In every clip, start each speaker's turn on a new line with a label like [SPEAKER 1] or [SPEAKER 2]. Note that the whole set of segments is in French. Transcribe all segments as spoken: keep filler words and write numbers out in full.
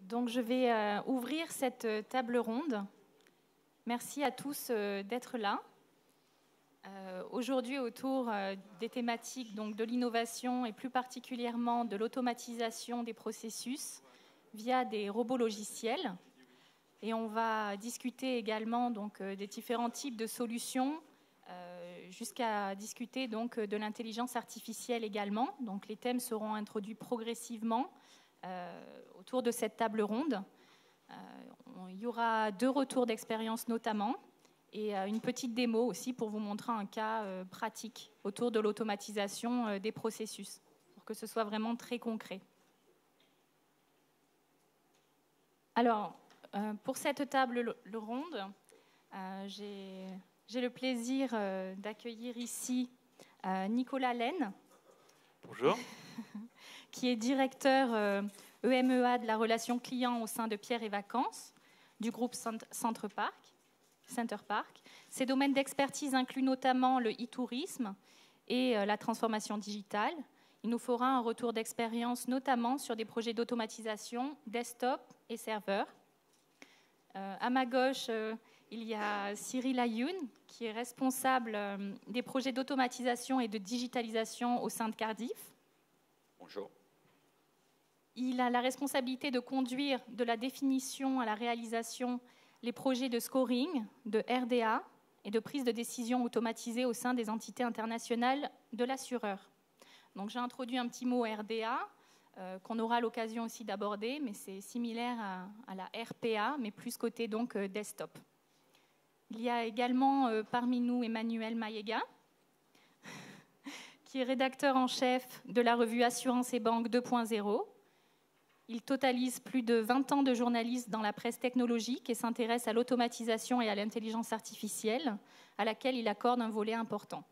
[SPEAKER 1] Donc, je vais euh, ouvrir cette table ronde. Merci à tous euh, d'être là. Euh, Aujourd'hui, autour euh, des thématiques donc, de l'innovation et plus particulièrement de l'automatisation des processus via des robots logiciels. Et on va discuter également donc, euh, des différents types de solutions, euh, jusqu'à discuter donc, de l'intelligence artificielle également. Donc, les thèmes seront introduits progressivement euh, autour de cette table ronde. Euh, on, il y aura deux retours d'expérience notamment, et euh, une petite démo aussi pour vous montrer un cas euh, pratique autour de l'automatisation euh, des processus, pour que ce soit vraiment très concret. Alors, euh, pour cette table ronde, euh, j'ai le plaisir euh, d'accueillir ici euh, Nicolas Laine.
[SPEAKER 2] Bonjour.
[SPEAKER 1] Qui est directeur euh, E M E A de la relation client au sein de Pierre et Vacances, du groupe Centre Parc. Center Park. Ses domaines d'expertise incluent notamment le e-tourisme et euh, la transformation digitale. Il nous fera un retour d'expérience notamment sur des projets d'automatisation desktop et serveur. Euh, à ma gauche, euh, il y a Cyril Ayoun, qui est responsable euh, des projets d'automatisation et de digitalisation au sein de Cardiff.
[SPEAKER 2] Bonjour.
[SPEAKER 1] Il a la responsabilité de conduire de la définition à la réalisation les projets de scoring, de R D A et de prise de décision automatisée au sein des entités internationales de l'assureur. Donc j'ai introduit un petit mot R D A euh, qu'on aura l'occasion aussi d'aborder, mais c'est similaire à, à la R P A, mais plus côté donc euh, desktop. Il y a également euh, parmi nous Emmanuel Maïega, qui est rédacteur en chef de la revue Assurance et Banque deux point zéro. Il totalise plus de vingt ans de journalisme dans la presse technologique et s'intéresse à l'automatisation et à l'intelligence artificielle, à laquelle il accorde un volet important.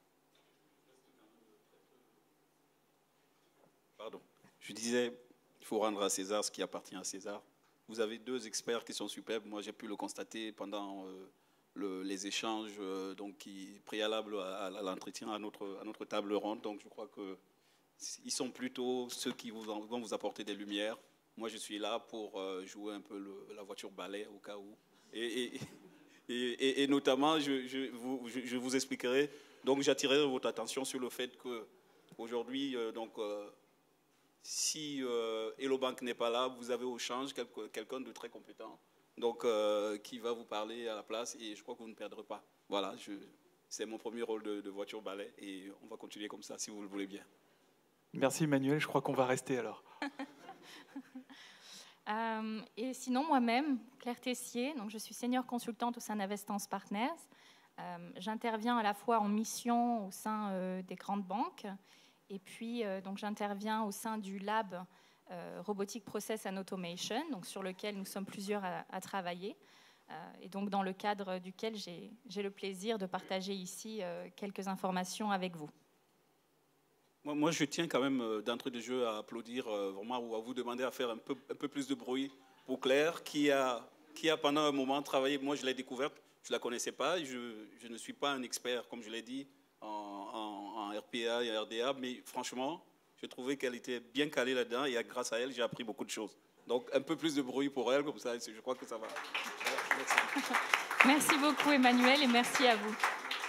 [SPEAKER 3] Pardon. Je disais, il faut rendre à César ce qui appartient à César. Vous avez deux experts qui sont superbes. Moi, j'ai pu le constater pendant euh, le, les échanges euh, donc, qui, préalables à, à l'entretien, à notre, à notre table ronde. Donc, je crois que ils sont plutôt ceux qui vous en, vont vous apporter des lumières. Moi, je suis là pour euh, jouer un peu le, la voiture balai au cas où. Et, et, et, et, et notamment, je, je, vous, je, je vous expliquerai. Donc, j'attirerai votre attention sur le fait qu'aujourd'hui, euh, donc, euh, si euh, Hello Bank n'est pas là, vous avez au change quelqu'un de très compétent, donc euh, qui va vous parler à la place. Et je crois que vous ne perdrez pas. Voilà, c'est mon premier rôle de, de voiture balai. Et on va continuer comme ça, si vous le voulez bien.
[SPEAKER 2] Merci Emmanuel, je crois qu'on va rester alors.
[SPEAKER 1] euh, et sinon, moi-même, Claire Tessier, donc je suis senior consultante au sein d'Investance Partners. Euh, J'interviens à la fois en mission au sein euh, des grandes banques, et puis euh, donc j'interviens au sein du lab euh, Robotic Process and Automation, donc sur lequel nous sommes plusieurs à, à travailler, euh, et donc dans le cadre duquel j'ai le plaisir de partager ici euh, quelques informations avec vous.
[SPEAKER 3] Moi, je tiens quand même d'entrée de jeu à applaudir euh, vraiment ou à vous demander à faire un peu, un peu plus de bruit pour Claire, qui a, qui a pendant un moment travaillé. Moi, je l'ai découverte, je ne la connaissais pas. Je, je ne suis pas un expert, comme je l'ai dit, en, en, en R P A et R D A, mais franchement, je trouvais qu'elle était bien calée là-dedans et grâce à elle, j'ai appris beaucoup de choses. Donc, un peu plus de bruit pour elle, comme ça, je crois que ça va. Merci.
[SPEAKER 1] Merci beaucoup, Emmanuel, et merci à vous.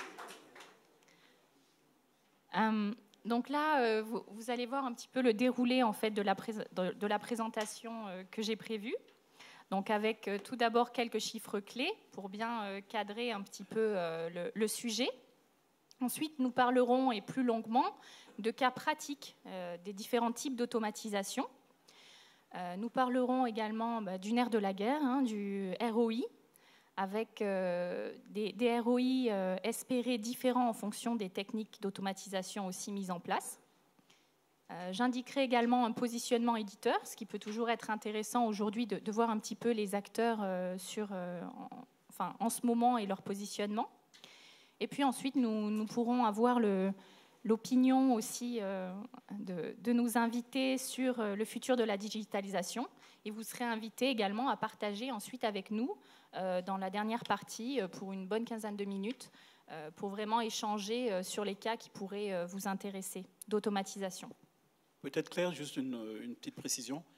[SPEAKER 1] Um, Donc là, euh, vous, vous allez voir un petit peu le déroulé en fait, de, la de, de la présentation euh, que j'ai prévue. Donc avec euh, tout d'abord quelques chiffres clés pour bien euh, cadrer un petit peu euh, le, le sujet. Ensuite, nous parlerons, et plus longuement, de cas pratiques euh, des différents types d'automatisation. Euh, nous parlerons également bah, du nerf de la guerre, hein, du R O I, avec euh, des, des R O I euh, espérés différents en fonction des techniques d'automatisation aussi mises en place. Euh, J'indiquerai également un positionnement éditeur, ce qui peut toujours être intéressant aujourd'hui de, de voir un petit peu les acteurs euh, sur, euh, en, enfin, en ce moment et leur positionnement. Et puis ensuite, nous, nous pourrons avoir l'opinion aussi euh, de, de nos invités sur le futur de la digitalisation. Et vous serez invités également à partager ensuite avec nous euh, dans la dernière partie euh, pour une bonne quinzaine de minutes euh, pour vraiment échanger euh, sur les cas qui pourraient euh, vous intéresser d'automatisation.
[SPEAKER 3] Peut-être Claire, juste une, une petite précision.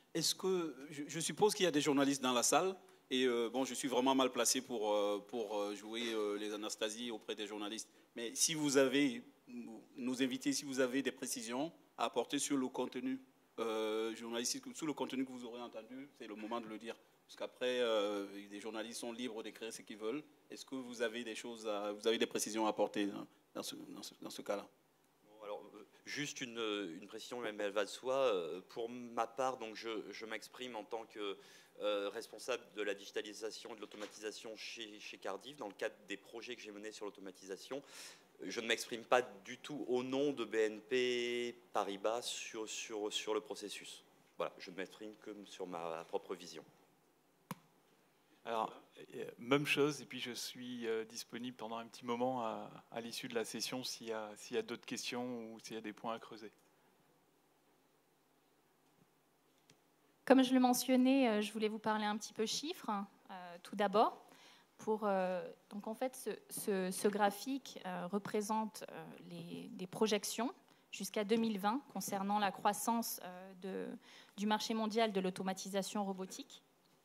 [SPEAKER 3] Est-ce que, je, je suppose qu'il y a des journalistes dans la salle, et euh, bon, je suis vraiment mal placé pour, euh, pour jouer euh, les Anastasie auprès des journalistes. Mais si vous avez, nos invités, si vous avez des précisions à apporter sur le contenu euh, journalistique, sur le contenu que vous aurez entendu, c'est le moment de le dire. Parce qu'après, euh, les journalistes sont libres d'écrire ce qu'ils veulent. Est-ce que vous avez des choses, à, vous avez des précisions à apporter dans, dans ce, dans ce, dans ce cas-là?
[SPEAKER 4] Alors, juste une, une précision, même elle va de soi. Pour ma part, donc je, je m'exprime en tant que euh, responsable de la digitalisation et de l'automatisation chez, chez Cardiff, dans le cadre des projets que j'ai menés sur l'automatisation. Je ne m'exprime pas du tout au nom de B N P Paribas sur, sur, sur le processus. Voilà, je ne m'exprime que sur ma propre vision.
[SPEAKER 2] Alors, même chose, et puis je suis euh, disponible pendant un petit moment à, à l'issue de la session s'il y a, s'il y a d'autres questions ou s'il y a des points à creuser.
[SPEAKER 1] Comme je le mentionnais, je voulais vous parler un petit peu chiffres, euh, tout d'abord. Pour, euh, donc en fait, ce, ce, ce graphique euh, représente euh, les, les projections jusqu'à deux mille vingt concernant la croissance euh, de, du marché mondial de l'automatisation robotique.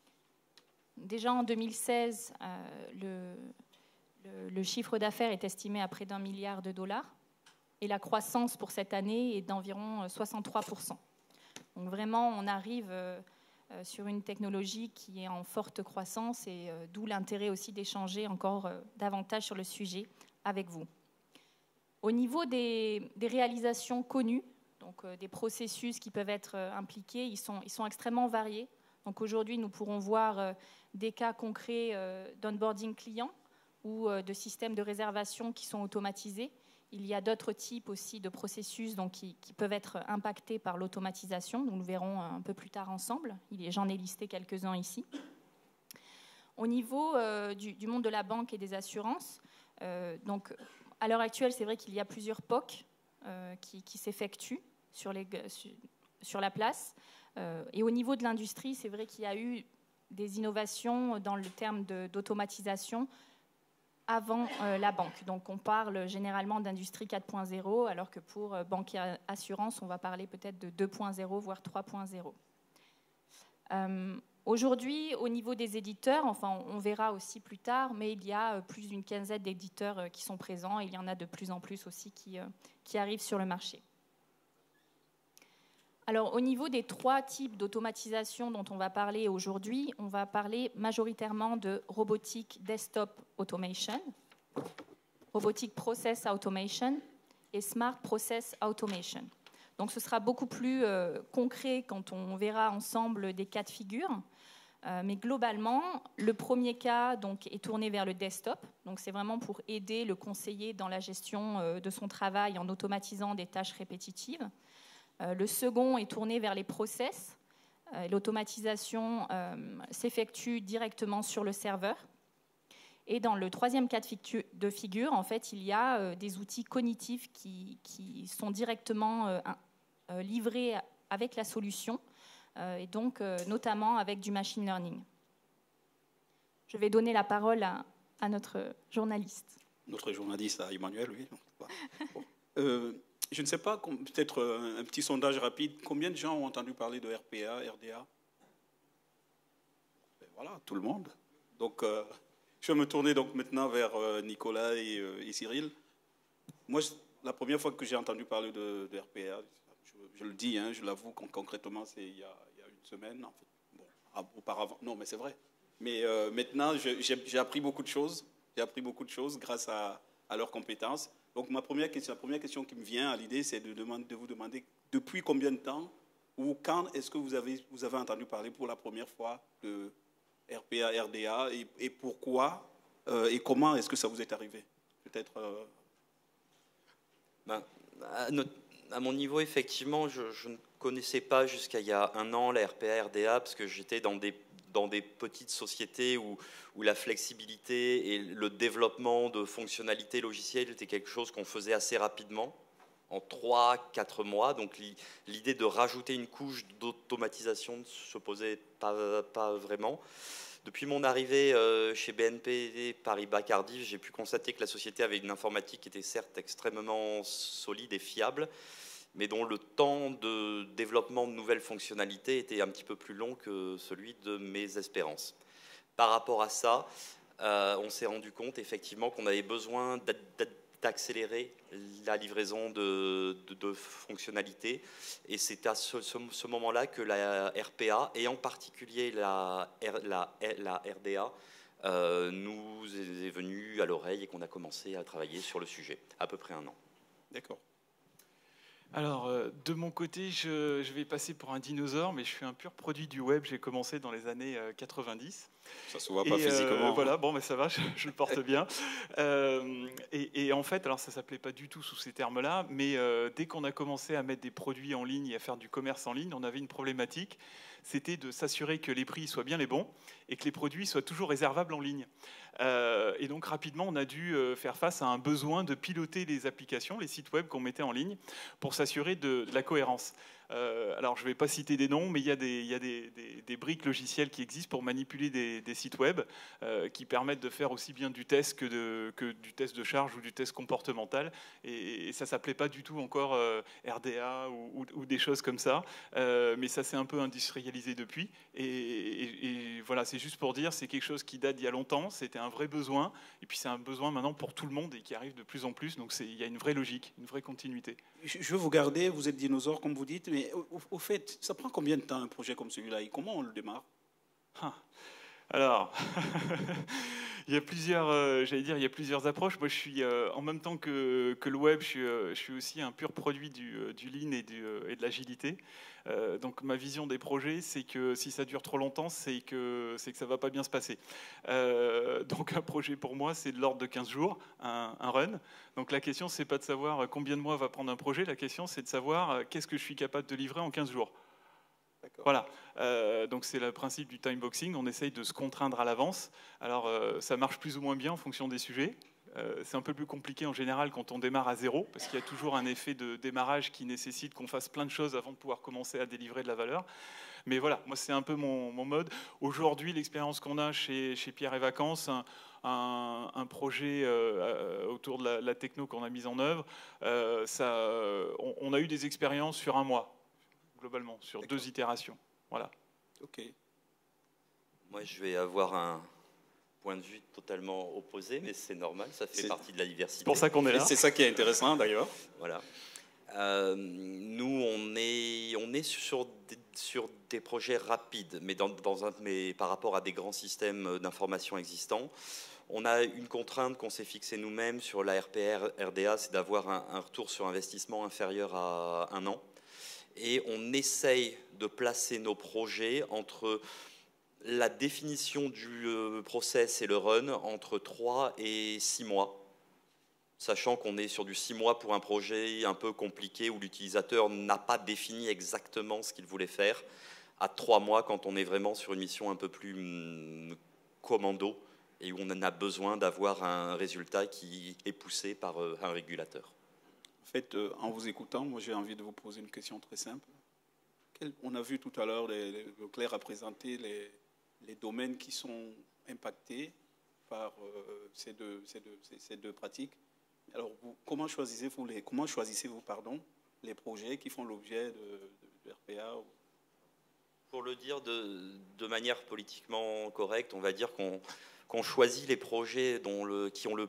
[SPEAKER 1] Déjà en deux mille seize, euh, le, le, le chiffre d'affaires est estimé à près d'un milliard de dollars et la croissance pour cette année est d'environ soixante-trois pour cent. Donc vraiment, on arrive euh, sur une technologie qui est en forte croissance et euh, d'où l'intérêt aussi d'échanger encore euh, davantage sur le sujet avec vous. Au niveau des, des réalisations connues, donc euh, des processus qui peuvent être euh, impliqués, ils sont, ils sont extrêmement variés. Donc aujourd'hui, nous pourrons voir euh, des cas concrets euh, d'onboarding client ou euh, de systèmes de réservation qui sont automatisés. Il y a d'autres types aussi de processus donc, qui, qui peuvent être impactés par l'automatisation. Nous le verrons un peu plus tard ensemble. J'en ai listé quelques-uns ici. Au niveau euh, du, du monde de la banque et des assurances, euh, donc, à l'heure actuelle, c'est vrai qu'il y a plusieurs P O C euh, qui, qui s'effectuent sur, les, sur, sur la place. Euh, et au niveau de l'industrie, c'est vrai qu'il y a eu des innovations dans le terme d'automatisation avant euh, la banque. Donc on parle généralement d'industrie quatre point zéro, alors que pour euh, banque et assurance, on va parler peut-être de deux point zéro, voire trois point zéro. Euh, Aujourd'hui, au niveau des éditeurs, enfin on verra aussi plus tard, mais il y a plus d'une quinzaine d'éditeurs euh, qui sont présents, et il y en a de plus en plus aussi qui, euh, qui arrivent sur le marché. Alors, au niveau des trois types d'automatisation dont on va parler aujourd'hui, on va parler majoritairement de robotique desktop automation, robotique process automation et smart process automation. Donc, ce sera beaucoup plus euh, concret quand on verra ensemble des cas de figure. Euh, mais globalement, le premier cas donc, est tourné vers le desktop. Donc, c'est vraiment pour aider le conseiller dans la gestion euh, de son travail en automatisant des tâches répétitives. Le second est tourné vers les process. L'automatisation euh, s'effectue directement sur le serveur. Et dans le troisième cas de figure, en fait, il y a euh, des outils cognitifs qui, qui sont directement euh, euh, livrés avec la solution, euh, et donc euh, notamment avec du machine learning. Je vais donner la parole à, à notre journaliste.
[SPEAKER 3] Notre journaliste, à Emmanuel, oui. Bon. Euh, Je ne sais pas, peut-être un petit sondage rapide. Combien de gens ont entendu parler de R P A, R D A? Voilà, tout le monde. Donc, euh, je vais me tourner donc maintenant vers euh, Nicolas et, euh, et Cyril. Moi, la première fois que j'ai entendu parler de, de R P A, je, je le dis, hein, je l'avoue, concrètement, c'est il, il y a une semaine. En fait. Bon, auparavant, non, mais c'est vrai. Mais euh, maintenant, j'ai appris beaucoup de choses. J'ai appris beaucoup de choses grâce à, à leurs compétences. Donc, ma première question, la première question qui me vient à l'idée, c'est de, de vous demander depuis combien de temps ou quand est-ce que vous avez, vous avez entendu parler pour la première fois de R P A, R D A et, et pourquoi euh, et comment est-ce que ça vous est arrivé? Peut-être. Euh...
[SPEAKER 4] Ben, à, notre, à mon niveau, effectivement, je, je ne connaissais pas jusqu'à il y a un an la R P A, R D A parce que j'étais dans des dans des petites sociétés où, où la flexibilité et le développement de fonctionnalités logicielles était quelque chose qu'on faisait assez rapidement, en trois à quatre mois. Donc l'idée de rajouter une couche d'automatisation ne se posait pas, pas vraiment. Depuis mon arrivée chez B N P Paribas Cardiff, j'ai pu constater que la société avait une informatique qui était certes extrêmement solide et fiable, mais dont le temps de développement de nouvelles fonctionnalités était un petit peu plus long que celui de mes espérances. Par rapport à ça, euh, on s'est rendu compte effectivement qu'on avait besoin d'accélérer la livraison de, de, de fonctionnalités, et c'est à ce, ce, ce moment-là que la R P A, et en particulier la, la, la R D A, euh, nous est venue à l'oreille et qu'on a commencé à travailler sur le sujet, à peu près un an.
[SPEAKER 3] D'accord.
[SPEAKER 2] Alors, euh, de mon côté, je, je vais passer pour un dinosaure, mais je suis un pur produit du web. J'ai commencé dans les années euh, quatre-vingt-dix.
[SPEAKER 3] Ça se voit pas
[SPEAKER 2] et,
[SPEAKER 3] physiquement.
[SPEAKER 2] Euh, voilà, bon, mais ça va, je, je le porte bien. Euh, et, et en fait, alors ça s'appelait pas du tout sous ces termes-là, mais euh, dès qu'on a commencé à mettre des produits en ligne et à faire du commerce en ligne, on avait une problématique. C'était de s'assurer que les prix soient bien les bons et que les produits soient toujours réservables en ligne. Euh, et donc rapidement, on a dû faire face à un besoin de piloter les applications, les sites web qu'on mettait en ligne, pour s'assurer de, de la cohérence. Euh, alors, je ne vais pas citer des noms, mais il y a des, il y a des, des, des briques logicielles qui existent pour manipuler des, des sites web euh, qui permettent de faire aussi bien du test que, de, que du test de charge ou du test comportemental. Et, et ça ne s'appelait pas du tout encore euh, R D A ou, ou, ou des choses comme ça. Euh, mais ça s'est un peu industrialisé depuis. Et, et, et voilà, c'est juste pour dire, c'est quelque chose qui date d'il y a longtemps. C'était un vrai besoin. Et puis, c'est un besoin maintenant pour tout le monde et qui arrive de plus en plus. Donc, il y a une vraie logique, une vraie continuité.
[SPEAKER 5] Je veux vous garder, vous êtes dinosaure, comme vous dites, mais au, au fait, ça prend combien de temps un projet comme celui-là et comment on le démarre?
[SPEAKER 2] ah. Alors, il y a plusieurs, euh, j'allais dire, il y a plusieurs approches. Moi, je suis euh, en même temps que, que le web, je suis, euh, je suis aussi un pur produit du, euh, du lean et, du, euh, et de l'agilité. Euh, donc, ma vision des projets, c'est que si ça dure trop longtemps, c'est que c'est que ça va pas bien se passer. Euh, donc, un projet pour moi, c'est de l'ordre de quinze jours, un, un run. Donc, la question, c'est pas de savoir combien de mois va prendre un projet. La question, c'est de savoir qu'est-ce que je suis capable de livrer en quinze jours. Voilà, euh, donc c'est le principe du time boxing, on essaye de se contraindre à l'avance. Alors euh, ça marche plus ou moins bien en fonction des sujets. Euh, c'est un peu plus compliqué en général quand on démarre à zéro, parce qu'il y a toujours un effet de démarrage qui nécessite qu'on fasse plein de choses avant de pouvoir commencer à délivrer de la valeur. Mais voilà, moi c'est un peu mon, mon mode. Aujourd'hui, l'expérience qu'on a chez, chez Pierre et Vacances, un, un, un projet euh, autour de la, la techno qu'on a mise en œuvre, euh, ça, on, on a eu des expériences sur un mois. Globalement, sur deux itérations. Voilà.
[SPEAKER 5] Ok.
[SPEAKER 4] Moi, je vais avoir un point de vue totalement opposé, mais c'est normal, ça fait partie de la diversité.
[SPEAKER 2] C'est pour ça qu'on est là.
[SPEAKER 3] C'est ça qui est intéressant, d'ailleurs.
[SPEAKER 4] Voilà. Euh, nous, on est, on est sur, des, sur des projets rapides, mais, dans, dans un, mais par rapport à des grands systèmes d'information existants. On a une contrainte qu'on s'est fixée nous-mêmes sur la R P R, R D A, c'est d'avoir un, un retour sur investissement inférieur à un an. Et on essaye de placer nos projets entre la définition du process et le run entre trois et six mois, sachant qu'on est sur du six mois pour un projet un peu compliqué où l'utilisateur n'a pas défini exactement ce qu'il voulait faire, à trois mois quand on est vraiment sur une mission un peu plus hum, commando et où on en a besoin d'avoir un résultat qui est poussé par un régulateur.
[SPEAKER 5] En fait, euh, en vous écoutant, moi j'ai envie de vous poser une question très simple. Quel, on a vu tout à l'heure, Claire a présenté les, les domaines qui sont impactés par euh, ces, deux, ces, deux, ces, ces deux pratiques. Alors, vous, comment choisissez-vous les, comment choisissez-vous, pardon, les projets qui font l'objet de, de, de R P A ou...
[SPEAKER 4] Pour le dire de, de manière politiquement correcte, on va dire qu'on qu'on choisit les projets dont le, qui ont le,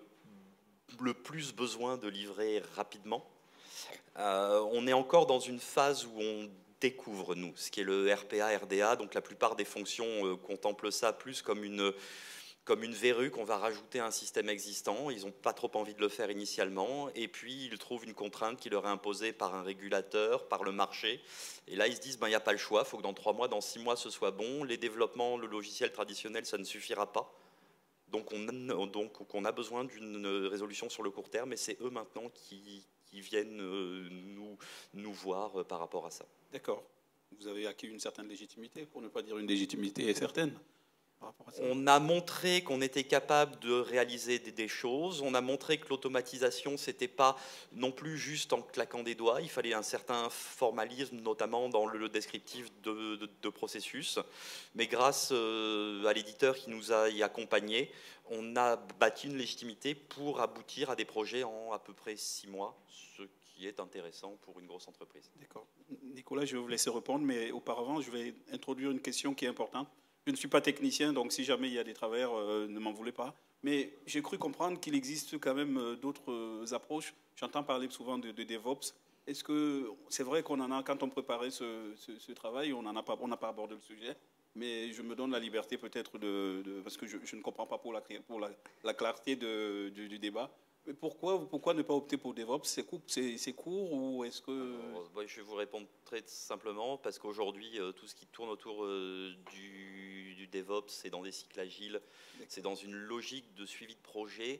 [SPEAKER 4] le plus besoin de livrer rapidement. Euh, on est encore dans une phase où on découvre, nous, ce qui est le R P A, R D A. Donc la plupart des fonctions euh, contemplent ça plus comme une, comme une verrue qu'on va rajouter à un système existant. Ils n'ont pas trop envie de le faire initialement. Et puis, ils trouvent une contrainte qui leur est imposée par un régulateur, par le marché. Et là, ils se disent, ben, il n'y a pas le choix. Il faut que dans trois mois, dans six mois, ce soit bon. Les développements, le logiciel traditionnel, ça ne suffira pas. Donc on, a, donc, on a besoin d'une résolution sur le court terme. Et c'est eux, maintenant, qui... qui viennent nous, nous voir par rapport à ça.
[SPEAKER 5] D'accord. Vous avez acquis une certaine légitimité, pour ne pas dire une légitimité certaine, par rapport à ça.
[SPEAKER 4] On a montré qu'on était capable de réaliser des, des choses. On a montré que l'automatisation, c'était pas non plus juste en claquant des doigts. Il fallait un certain formalisme, notamment dans le descriptif de, de, de processus. Mais grâce euh, à l'éditeur qui nous a y accompagnés, on a bâti une légitimité pour aboutir à des projets en à peu près six mois, ce qui est intéressant pour une grosse entreprise.
[SPEAKER 5] D'accord. Nicolas, je vais vous laisser répondre, mais auparavant, je vais introduire une question qui est importante. Je ne suis pas technicien, donc si jamais il y a des travers, euh, ne m'en voulez pas. Mais j'ai cru comprendre qu'il existe quand même euh, d'autres euh, approches. J'entends parler souvent de, de DevOps. Est-ce que c'est vrai qu'on en a, quand on préparait ce, ce, ce travail, on n'a pas, on n'a pas abordé le sujet, mais je me donne la liberté peut-être de, de, parce que je, je ne comprends pas pour la, pour la, la clarté de, du, du débat. Mais pourquoi, pourquoi ne pas opter pour DevOps? C'est court, c'est, c'est court ou est-ce que...
[SPEAKER 4] Alors, bah, je vais vous répondre très simplement parce qu'aujourd'hui, euh, tout ce qui tourne autour euh, du, du DevOps, c'est dans des cycles agiles, c'est dans une logique de suivi de projet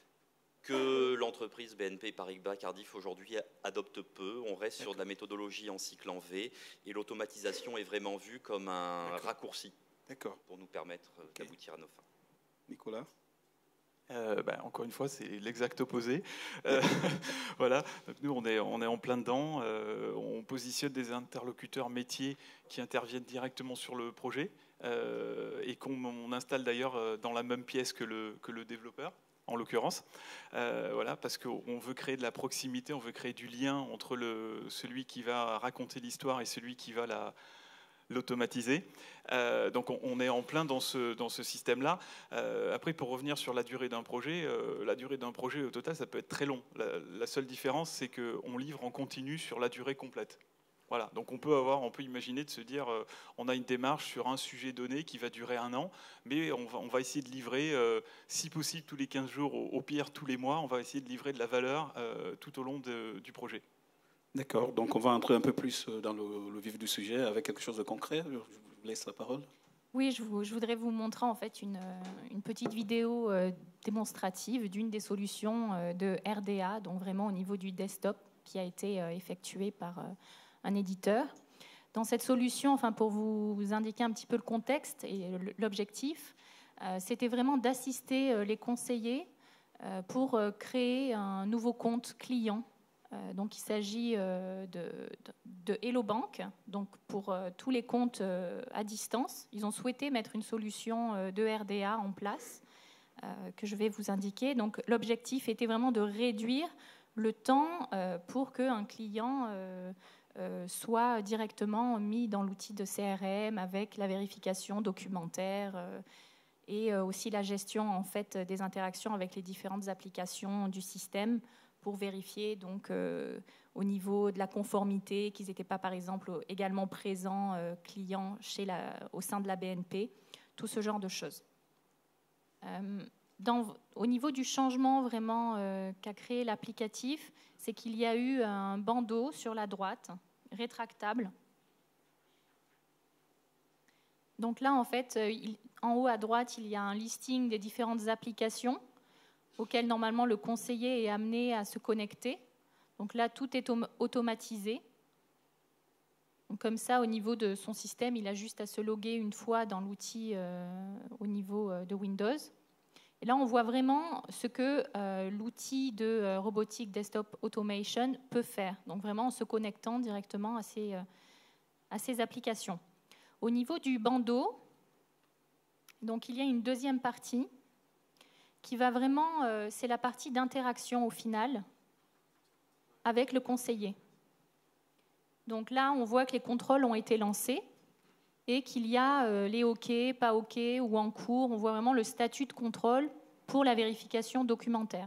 [SPEAKER 4] que l'entreprise B N P Paribas Cardiff aujourd'hui adopte peu. On reste D'accord. sur de la méthodologie en cycle en V et l'automatisation est vraiment vue comme un D'accord. raccourci D'accord. pour nous permettre euh, okay. d'aboutir à nos fins.
[SPEAKER 5] Nicolas ?
[SPEAKER 2] Euh, ben, encore une fois, c'est l'exact opposé. Euh, voilà. Donc nous, on est, on est en plein dedans. Euh, on positionne des interlocuteurs métiers qui interviennent directement sur le projet euh, et qu'on on installe d'ailleurs dans la même pièce que le, que le développeur, en l'occurrence. Euh, voilà, parce qu'on veut créer de la proximité, on veut créer du lien entre le, celui qui va raconter l'histoire et celui qui va la... l'automatiser. Euh, donc on, on est en plein dans ce, dans ce système-là. Euh, après, pour revenir sur la durée d'un projet, euh, la durée d'un projet au total, ça peut être très long. La, la seule différence, c'est qu'on livre en continu sur la durée complète. Voilà. Donc on peut avoir, on peut imaginer de se dire, euh, on a une démarche sur un sujet donné qui va durer un an, mais on va, on va essayer de livrer, euh, si possible, tous les quinze jours, au, au pire tous les mois, on va essayer de livrer de la valeur euh, tout au long de, du projet.
[SPEAKER 5] D'accord, donc on va entrer un peu plus dans le, le vif du sujet avec quelque chose de concret. Je vous laisse la parole.
[SPEAKER 1] Oui, je, vous, je voudrais vous montrer en fait une, une petite vidéo euh, démonstrative d'une des solutions euh, de R D A, donc vraiment au niveau du desktop, qui a été euh, effectuée par euh, un éditeur. Dans cette solution, enfin pour vous, vous indiquer un petit peu le contexte et l'objectif, euh, c'était vraiment d'assister euh, les conseillers euh, pour euh, créer un nouveau compte client. Euh, donc, il s'agit euh, de, de, de Hello Bank. Donc, pour euh, tous les comptes euh, à distance, ils ont souhaité mettre une solution euh, de R D A en place euh, que je vais vous indiquer. Donc, l'objectif était vraiment de réduire le temps euh, pour qu'un client euh, euh, soit directement mis dans l'outil de C R M avec la vérification documentaire euh, et euh, aussi la gestion en fait des interactions avec les différentes applications du système, pour vérifier donc, euh, au niveau de la conformité qu'ils n'étaient pas, par exemple, également présents euh, clients chez la, au sein de la B N P, tout ce genre de choses. Euh, dans, au niveau du changement vraiment euh, qu'a créé l'applicatif, c'est qu'il y a eu un bandeau sur la droite, rétractable. Donc là, en fait, il, en haut à droite, il y a un listing des différentes applications auquel normalement le conseiller est amené à se connecter. Donc là, tout est automatisé. Donc comme ça, au niveau de son système, il a juste à se loguer une fois dans l'outil euh, au niveau euh, de Windows. Et là, on voit vraiment ce que euh, l'outil de euh, Robotic Desktop Automation peut faire. Donc vraiment en se connectant directement à ces, euh, à ces applications. Au niveau du bandeau, donc il y a une deuxième partie qui va vraiment, euh, c'est la partie d'interaction au final avec le conseiller. Donc là, on voit que les contrôles ont été lancés et qu'il y a euh, les OK, pas OK ou en cours. On voit vraiment le statut de contrôle pour la vérification documentaire.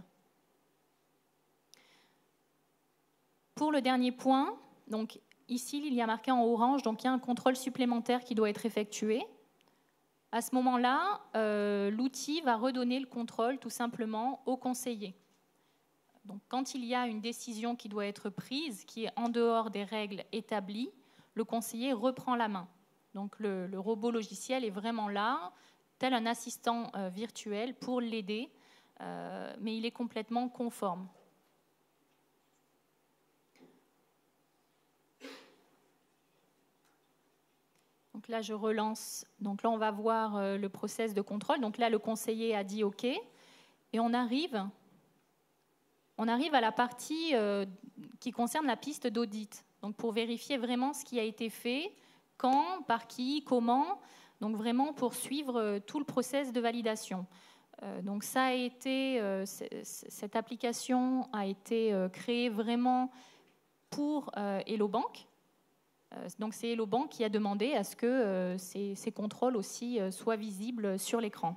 [SPEAKER 1] Pour le dernier point, donc ici, il y a marqué en orange, donc il y a un contrôle supplémentaire qui doit être effectué. À ce moment-là, euh, l'outil va redonner le contrôle tout simplement au conseiller. Donc, quand il y a une décision qui doit être prise, qui est en dehors des règles établies, le conseiller reprend la main. Donc, le, le robot logiciel est vraiment là, tel un assistant euh, virtuel pour l'aider, euh, mais il est complètement conforme. Donc là, je relance. Donc là, on va voir euh, le process de contrôle. Donc là, le conseiller a dit OK. Et on arrive, on arrive à la partie euh, qui concerne la piste d'audit. Donc pour vérifier vraiment ce qui a été fait, quand, par qui, comment. Donc vraiment pour suivre euh, tout le process de validation. Euh, donc ça a été, euh, cette application a été euh, créée vraiment pour euh, Hello Bank. Euh, donc c'est Hello Bank qui a demandé à ce que euh, ces, ces contrôles aussi euh, soient visibles sur l'écran.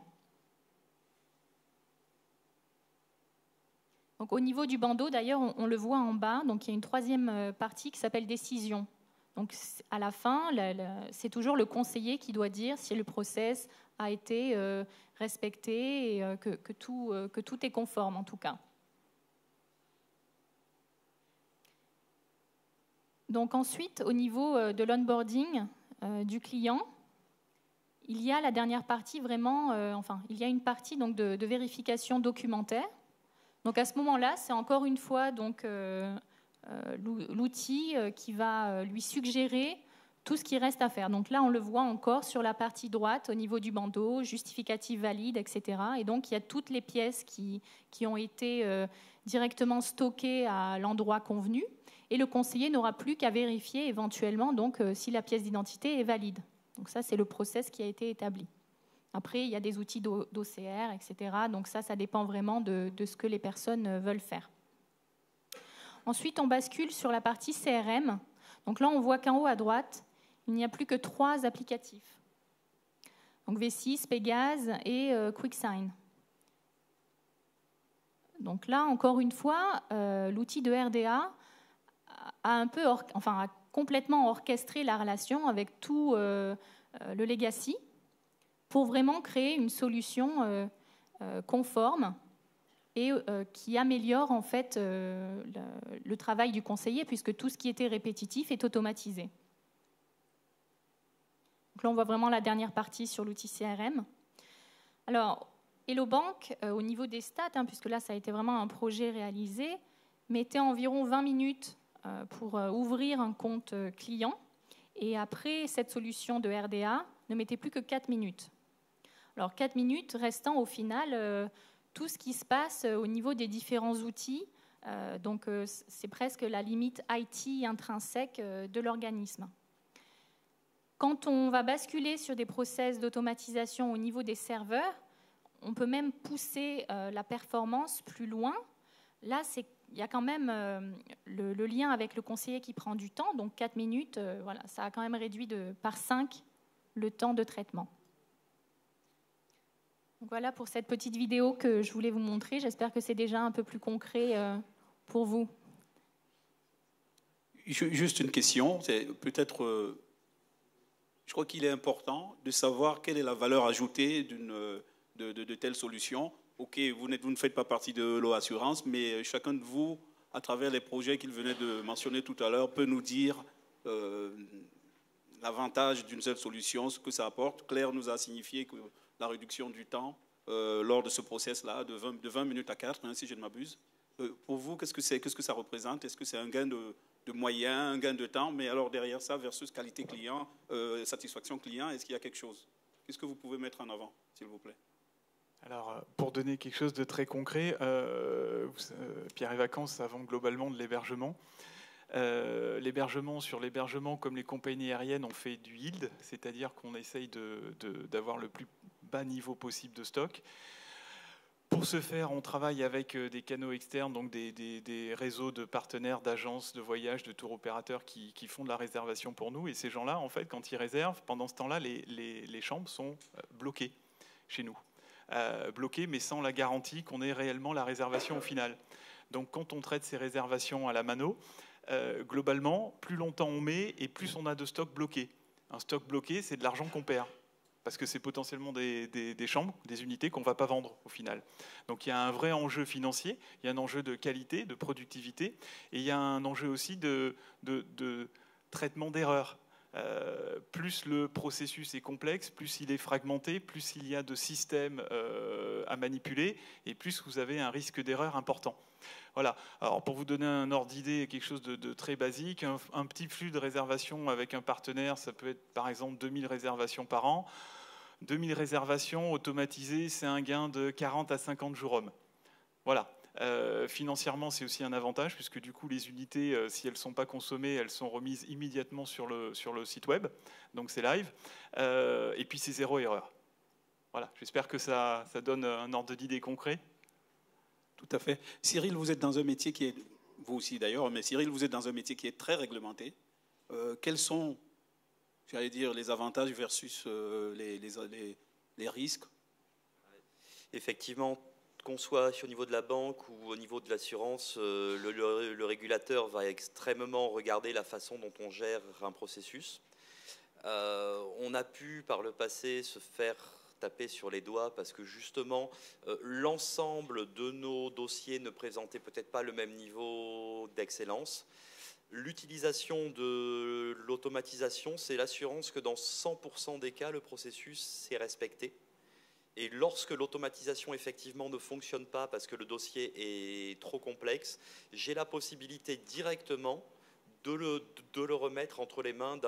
[SPEAKER 1] Donc, au niveau du bandeau, d'ailleurs, on, on le voit en bas. Donc, il y a une troisième partie qui s'appelle décision. Donc, à la fin, la, la, c'est toujours le conseiller qui doit dire si le process a été euh, respecté et euh, que, que, tout, euh, que tout est conforme, en tout cas. Donc, ensuite, au niveau euh, de l'onboarding euh, du client, il y a la dernière partie vraiment, euh, enfin, il y a une partie donc, de, de vérification documentaire. Donc à ce moment-là, c'est encore une fois donc, euh, euh, l'outil qui va lui suggérer tout ce qui reste à faire. Donc là, on le voit encore sur la partie droite au niveau du bandeau, justificatif valide, et cetera. Et donc il y a toutes les pièces qui, qui ont été euh, directement stockées à l'endroit convenu. Et le conseiller n'aura plus qu'à vérifier éventuellement donc, euh, si la pièce d'identité est valide. Donc ça, c'est le process qui a été établi. Après, il y a des outils d'O C R, et cetera. Donc ça, ça dépend vraiment de, de ce que les personnes veulent faire. Ensuite, on bascule sur la partie C R M. Donc là, on voit qu'en haut à droite, il n'y a plus que trois applicatifs. Donc V six, Pégase et euh, QuickSign. Donc là, encore une fois, euh, l'outil de R D A a, un peu or, enfin, a complètement orchestré la relation avec tout euh, le legacy, pour vraiment créer une solution euh, euh, conforme et euh, qui améliore en fait euh, le, le travail du conseiller, puisque tout ce qui était répétitif est automatisé. Donc là, on voit vraiment la dernière partie sur l'outil C R M. Alors, Hello Bank, euh, au niveau des stats, hein, puisque là, ça a été vraiment un projet réalisé, mettait environ vingt minutes euh, pour euh, ouvrir un compte euh, client. Et après, cette solution de R D A ne mettait plus que quatre minutes. Alors, quatre minutes restant au final euh, tout ce qui se passe euh, au niveau des différents outils. Euh, donc, euh, c'est presque la limite I T intrinsèque euh, de l'organisme. Quand on va basculer sur des process d'automatisation au niveau des serveurs, on peut même pousser euh, la performance plus loin. Là, il y a quand même euh, le, le lien avec le conseiller qui prend du temps. Donc, quatre minutes, euh, voilà, ça a quand même réduit de, par cinq le temps de traitement. Donc voilà pour cette petite vidéo que je voulais vous montrer. J'espère que c'est déjà un peu plus concret euh, pour vous.
[SPEAKER 5] Juste une question, c'est peut-être, euh, je crois qu'il est important de savoir quelle est la valeur ajoutée d'une, de, de, de telles solutions. Ok, vous, vous ne faites pas partie de Hello Assurance, mais chacun de vous, à travers les projets qu'il venait de mentionner tout à l'heure, peut nous dire euh, l'avantage d'une seule solution, ce que ça apporte. Claire nous a signifié que la réduction du temps euh, lors de ce process-là, de vingt, de vingt minutes à quatre, hein, si je ne m'abuse. Euh, pour vous, qu'est-ce que c'est, qu'est-ce que ça représente? Est-ce que c'est un gain de, de moyens, un gain de temps? Mais alors derrière ça, versus qualité client, euh, satisfaction client, est-ce qu'il y a quelque chose? Qu'est-ce que vous pouvez mettre en avant, s'il vous plaît?
[SPEAKER 2] Alors, pour donner quelque chose de très concret, euh, Pierre et Vacances savons globalement de l'hébergement. Euh, l'hébergement, sur l'hébergement, comme les compagnies aériennes, on fait du yield, c'est-à-dire qu'on essaye de, de, d'avoir le plus bas niveau possible de stock. Pour ce faire, on travaille avec des canaux externes, donc des, des, des réseaux de partenaires, d'agences de voyage, de tour opérateurs qui, qui font de la réservation pour nous. Et ces gens-là, en fait, quand ils réservent, pendant ce temps-là, les, les, les chambres sont bloquées chez nous. Euh, bloquées, mais sans la garantie qu'on ait réellement la réservation au final. Donc, quand on traite ces réservations à la mano, euh, globalement, plus longtemps on met et plus on a de stock bloqué. Un stock bloqué, c'est de l'argent qu'on perd, parce que c'est potentiellement des, des, des chambres, des unités qu'on ne va pas vendre au final. Donc il y a un vrai enjeu financier, il y a un enjeu de qualité, de productivité, et il y a un enjeu aussi de, de, de traitement d'erreurs. Euh, plus le processus est complexe, plus il est fragmenté, plus il y a de systèmes euh, à manipuler, et plus vous avez un risque d'erreur important. Voilà. Alors pour vous donner un ordre d'idée, quelque chose de, de très basique, un, un petit flux de réservation avec un partenaire, ça peut être par exemple deux mille réservations par an. deux mille réservations automatisées, c'est un gain de quarante à cinquante jours hommes. Voilà. Euh, financièrement, c'est aussi un avantage, puisque du coup, les unités, euh, si elles ne sont pas consommées, elles sont remises immédiatement sur le, sur le site web. Donc c'est live. Euh, et puis c'est zéro erreur. Voilà. J'espère que ça, ça donne un ordre d'idée concret.
[SPEAKER 5] Tout à fait. Cyril, vous êtes dans un métier qui est vous aussi d'ailleurs, mais Cyril, vous êtes dans un métier qui est très réglementé. Euh, quels sont, j'allais dire, les avantages versus euh, les, les, les, les risques?
[SPEAKER 4] Effectivement, qu'on soit au niveau de la banque ou au niveau de l'assurance, euh, le, le, le régulateur va extrêmement regarder la façon dont on gère un processus. Euh, on a pu par le passé se faire taper sur les doigts parce que justement euh, l'ensemble de nos dossiers ne présentait peut-être pas le même niveau d'excellence. L'utilisation de l'automatisation, c'est l'assurance que dans cent pour cent des cas, le processus est respecté. Et lorsque l'automatisation effectivement ne fonctionne pas parce que le dossier est trop complexe, j'ai la possibilité directement de le, de le remettre entre les mains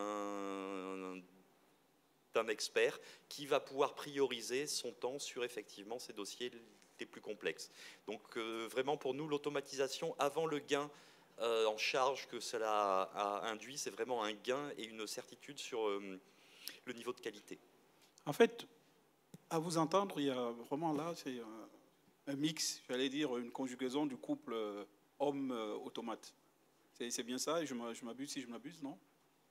[SPEAKER 4] d'un d'un expert qui va pouvoir prioriser son temps sur effectivement ces dossiers les plus complexes. Donc euh, vraiment pour nous, l'automatisation avant le gain euh, en charge que cela a induit, c'est vraiment un gain et une certitude sur euh, le niveau de qualité.
[SPEAKER 5] En fait, à vous entendre, il y a vraiment là, c'est un, un mix, j'allais dire une conjugaison du couple euh, homme-automate. C'est bien ça, et je m'abuse si je m'abuse, non?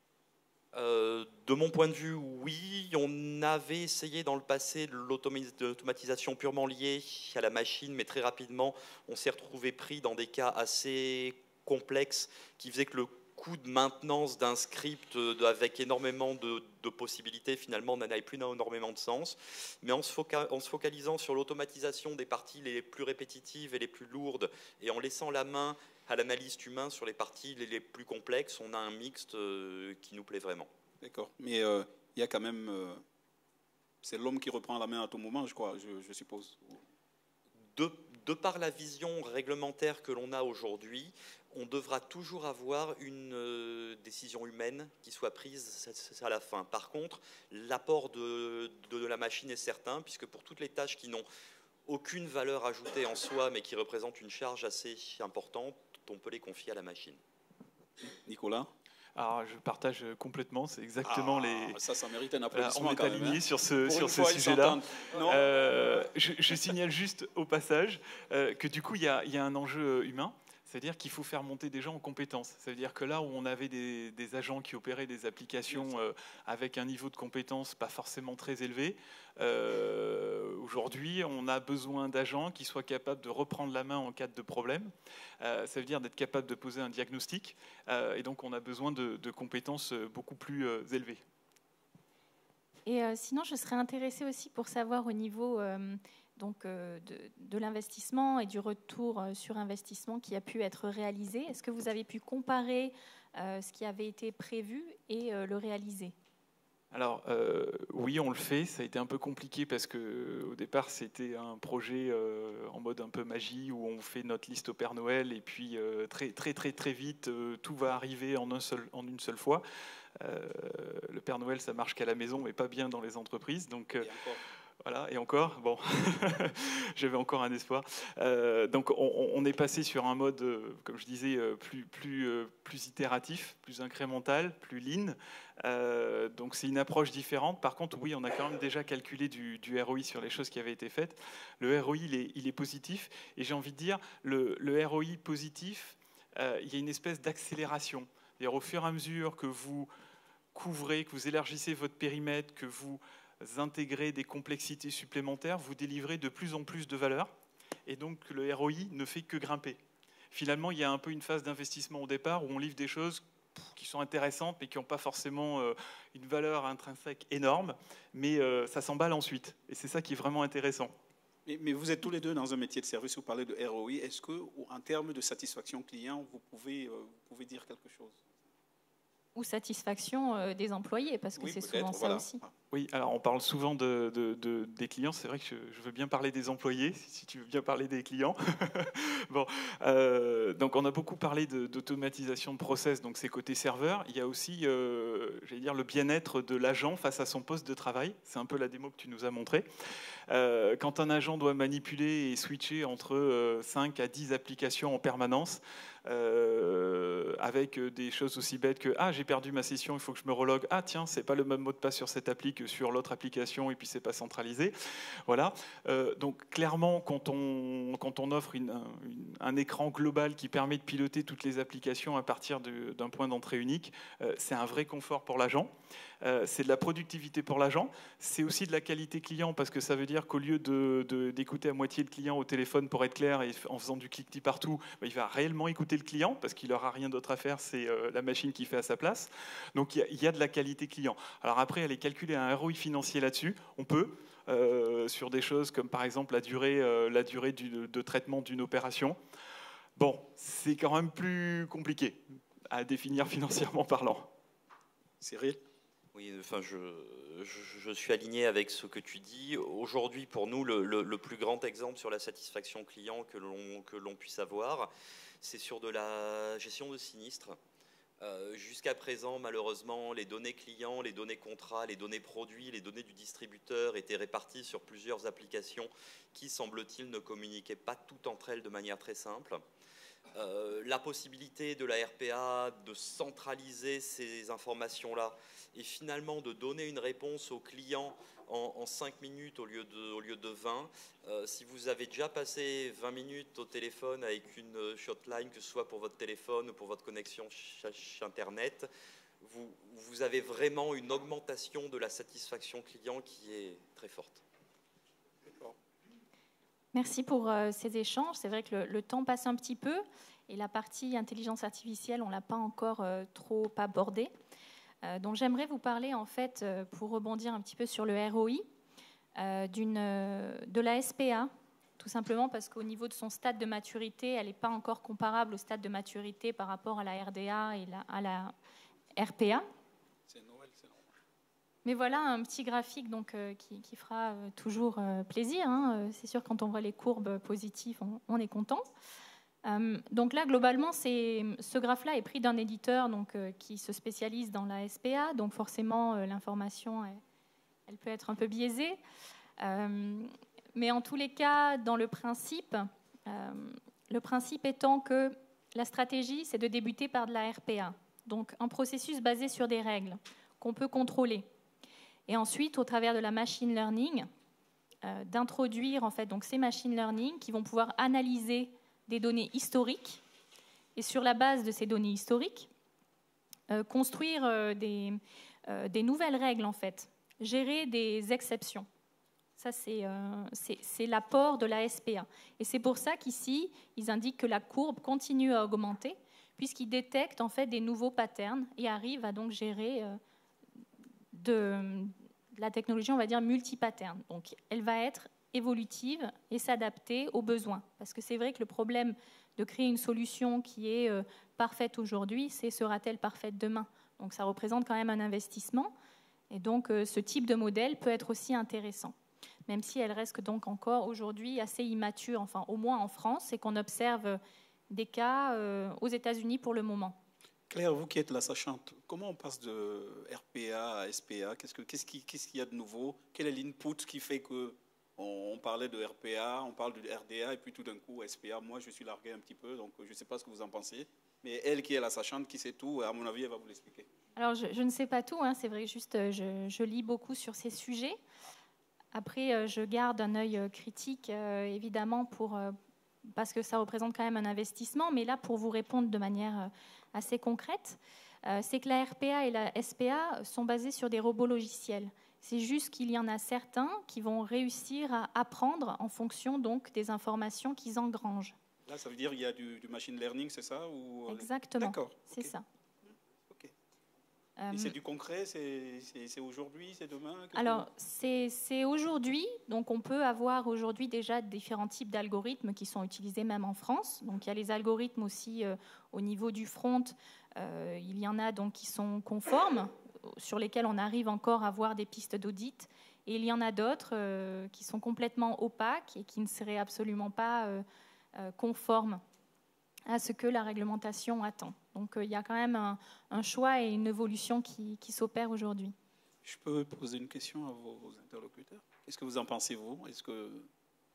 [SPEAKER 4] Euh, de mon point de vue, oui. On avait essayé dans le passé de l'automatisation purement liée à la machine, mais très rapidement, on s'est retrouvé pris dans des cas assez complexes qui faisaient que le coût de maintenance d'un script avec énormément de, de possibilités, finalement, n'avait plus énormément de sens. Mais en se, foca en se focalisant sur l'automatisation des parties les plus répétitives et les plus lourdes, et en laissant la main à l'analyste humain sur les parties les plus complexes, on a un mixte qui nous plaît vraiment.
[SPEAKER 5] D'accord. Mais euh, il y a quand même... Euh, c'est l'homme qui reprend la main à tout moment, je crois, je, je suppose.
[SPEAKER 4] De, de par la vision réglementaire que l'on a aujourd'hui, on devra toujours avoir une euh, décision humaine qui soit prise à la fin. Par contre, l'apport de, de, de la machine est certain, puisque pour toutes les tâches qui n'ont aucune valeur ajoutée en soi, mais qui représentent une charge assez importante, on peut les confier à la machine.
[SPEAKER 5] Nicolas?
[SPEAKER 2] Alors, je partage complètement, c'est exactement
[SPEAKER 5] ah,
[SPEAKER 2] les...
[SPEAKER 5] Ça, ça mérite un applaudissement.
[SPEAKER 2] On est alignés hein. sur ce, sur ce
[SPEAKER 5] fois,
[SPEAKER 2] sujet-là. Euh, je, je signale juste au passage euh, que du coup, il y a, y a un enjeu humain. C'est-à-dire qu'il faut faire monter des gens en compétences. Ça veut dire que là où on avait des, des agents qui opéraient des applications euh, avec un niveau de compétence pas forcément très élevé, euh, aujourd'hui on a besoin d'agents qui soient capables de reprendre la main en cas de problème. Euh, ça veut dire d'être capable de poser un diagnostic. Euh, et donc on a besoin de, de compétences beaucoup plus euh, élevées.
[SPEAKER 1] Et euh, sinon, je serais intéressée aussi pour savoir au niveau... Euh, donc euh, de, de l'investissement et du retour euh, sur investissement qui a pu être réalisé. Est-ce que vous avez pu comparer euh, ce qui avait été prévu et euh, le réaliser?
[SPEAKER 2] Alors euh, oui, on le fait. Ça a été un peu compliqué parce qu'au départ, c'était un projet euh, en mode un peu magie où on fait notre liste au Père Noël et puis euh, très très très très vite, euh, tout va arriver en, un seul, en une seule fois. Euh, le Père Noël, ça marche qu'à la maison, mais pas bien dans les entreprises. Donc euh, voilà, et encore, bon, j'avais encore un espoir. Euh, donc, on, on est passé sur un mode, euh, comme je disais, euh, plus, plus, euh, plus itératif, plus incrémental, plus lean. Euh, donc, c'est une approche différente. Par contre, oui, on a quand même déjà calculé du, du R O I sur les choses qui avaient été faites. Le R O I, il est, il est positif. Et j'ai envie de dire, le, le R O I positif, euh, il y a une espèce d'accélération. C'est-à-dire, au fur et à mesure que vous couvrez, que vous élargissez votre périmètre, que vous intégrer des complexités supplémentaires, vous délivrez de plus en plus de valeur et donc le R O I ne fait que grimper. Finalement, il y a un peu une phase d'investissement au départ où on livre des choses qui sont intéressantes mais qui n'ont pas forcément une valeur intrinsèque énorme, mais ça s'emballe ensuite et c'est ça qui est vraiment intéressant.
[SPEAKER 5] Mais, mais vous êtes tous les deux dans un métier de service, vous parlez de R O I. Est-ce que, en termes de satisfaction client, vous pouvez, vous pouvez dire quelque chose?
[SPEAKER 1] Ou satisfaction euh, des employés, parce que oui, c'est souvent ça voilà. aussi.
[SPEAKER 2] Oui, alors on parle souvent de, de, de, des clients. C'est vrai que je, je veux bien parler des employés, si, si tu veux bien parler des clients. Bon, euh, donc on a beaucoup parlé d'automatisation de, de process, donc c'est côté serveur. Il y a aussi, euh, j'allais dire, le bien-être de l'agent face à son poste de travail. C'est un peu la démo que tu nous as montrée. Euh, quand un agent doit manipuler et switcher entre euh, cinq à dix applications en permanence, euh, avec des choses aussi bêtes que « Ah, j'ai perdu ma session, il faut que je me relogue. Ah, tiens, c'est pas le même mot de passe sur cette appli que sur l'autre application et puis c'est pas centralisé. Voilà. Euh, donc clairement, quand on, quand on offre une, une, un écran global qui permet de piloter toutes les applications à partir d'un point d'entrée unique, euh, c'est un vrai confort pour l'agent. Euh, c'est de la productivité pour l'agent. C'est aussi de la qualité client parce que ça veut dire qu'au lieu de, de, d'écouter à moitié le client au téléphone pour être clair et en faisant du cliquetis partout, bah, il va réellement écouter le client parce qu'il n'aura rien d'autre à faire, c'est euh, la machine qui fait à sa place. Donc il y, y a de la qualité client. Alors après, aller calculer un R O I financier là-dessus, on peut, euh, sur des choses comme par exemple la durée, euh, la durée du, de traitement d'une opération. Bon, c'est quand même plus compliqué à définir financièrement parlant.
[SPEAKER 3] Cyril ?
[SPEAKER 4] Oui, enfin, je, je, je suis aligné avec ce que tu dis. Aujourd'hui, pour nous, le, le, le plus grand exemple sur la satisfaction client que l'on que l'on puisse avoir, c'est sur de la gestion de sinistres. Euh, jusqu'à présent, malheureusement, les données clients, les données contrats, les données produits, les données du distributeur étaient réparties sur plusieurs applications qui, semble-t-il, ne communiquaient pas toutes entre elles de manière très simple. Euh, la possibilité de la R P A de centraliser ces informations-là et finalement de donner une réponse au client en, en cinq minutes au lieu de, au lieu de vingt. Euh, si vous avez déjà passé vingt minutes au téléphone avec une shotline, que ce soit pour votre téléphone ou pour votre connexion ch- Internet, vous, vous avez vraiment une augmentation de la satisfaction client qui est très forte.
[SPEAKER 1] Merci pour euh, ces échanges. C'est vrai que le, le temps passe un petit peu et la partie intelligence artificielle, on ne l'a pas encore euh, trop abordée. Euh, donc j'aimerais vous parler, en fait, euh, pour rebondir un petit peu sur le R O I, euh, d'une, euh, de la S P A, tout simplement parce qu'au niveau de son stade de maturité, elle n'est pas encore comparable au stade de maturité par rapport à la R D A et la, à la R P A.
[SPEAKER 5] C'est Noël, c'est normal.
[SPEAKER 1] Mais voilà un petit graphique donc, euh, qui, qui fera euh, toujours euh, plaisir. Hein. C'est sûr, quand on voit les courbes positives, on, on est content. Euh, donc là, globalement, c'est, ce graphe-là est pris d'un éditeur donc, euh, qui se spécialise dans la S P A. Donc forcément, euh, l'information, elle, elle peut être un peu biaisée. Euh, mais en tous les cas, dans le principe, euh, le principe étant que la stratégie, c'est de débuter par de la R P A. Donc un processus basé sur des règles qu'on peut contrôler. Et ensuite, au travers de la machine learning, euh, d'introduire en fait, donc, ces machine learning qui vont pouvoir analyser des données historiques et sur la base de ces données historiques, euh, construire euh, des, euh, des nouvelles règles, en fait, gérer des exceptions. Ça, c'est, euh, c'est, c'est l'apport de la S P A. Et c'est pour ça qu'ici, ils indiquent que la courbe continue à augmenter, puisqu'ils détectent en fait, des nouveaux patterns et arrivent à donc gérer euh, de... la technologie, on va dire, multi-pattern. Donc, elle va être évolutive et s'adapter aux besoins. Parce que c'est vrai que le problème de créer une solution qui est euh, parfaite aujourd'hui, c'est sera-t-elle parfaite demain? Donc, ça représente quand même un investissement. Et donc, euh, ce type de modèle peut être aussi intéressant, même si elle reste donc encore aujourd'hui assez immature, enfin, au moins en France, et qu'on observe des cas euh, aux États-Unis pour le moment.
[SPEAKER 5] Claire, vous qui êtes la sachante, comment on passe de R P A à S P A? Qu'est-ce que, qu'est-ce qui, qu'est-ce qu'il y a de nouveau? Quel est l'input qui fait que on, on parlait de R P A, on parle de R D A, et puis tout d'un coup S P A? Moi, je suis largué un petit peu, donc je ne sais pas ce que vous en pensez. Mais elle qui est la sachante, qui sait tout, à mon avis, elle va vous l'expliquer.
[SPEAKER 1] Alors, je, je ne sais pas tout, hein, c'est vrai, juste je, je lis beaucoup sur ces sujets. Après, je garde un œil critique, euh, évidemment, pour, euh, parce que ça représente quand même un investissement. Mais là, pour vous répondre de manière assez concrète, euh, c'est que la R P A et la S P A sont basées sur des robots logiciels. C'est juste qu'il y en a certains qui vont réussir à apprendre en fonction donc, des informations qu'ils engrangent.
[SPEAKER 5] Là, ça veut dire qu'il y a du, du machine learning, c'est ça ou...
[SPEAKER 1] Exactement,
[SPEAKER 5] D'accord,
[SPEAKER 1] c'est
[SPEAKER 5] okay.
[SPEAKER 1] ça.
[SPEAKER 5] Okay. Et c'est du concret, c'est, c'est, c'est aujourd'hui, c'est demain?
[SPEAKER 1] Alors, c'est, c'est aujourd'hui. Donc, on peut avoir aujourd'hui déjà différents types d'algorithmes qui sont utilisés même en France. Donc, il y a les algorithmes aussi euh, au niveau du front. Euh, il y en a donc qui sont conformes, sur lesquels on arrive encore à voir des pistes d'audit. Et il y en a d'autres euh, qui sont complètement opaques et qui ne seraient absolument pas euh, euh, conformes à ce que la réglementation attend. Donc euh, il y a quand même un, un choix et une évolution qui, qui s'opère aujourd'hui.
[SPEAKER 5] Je peux poser une question à vos interlocuteurs? Qu'est-ce que vous en pensez, vous? Est-ce que...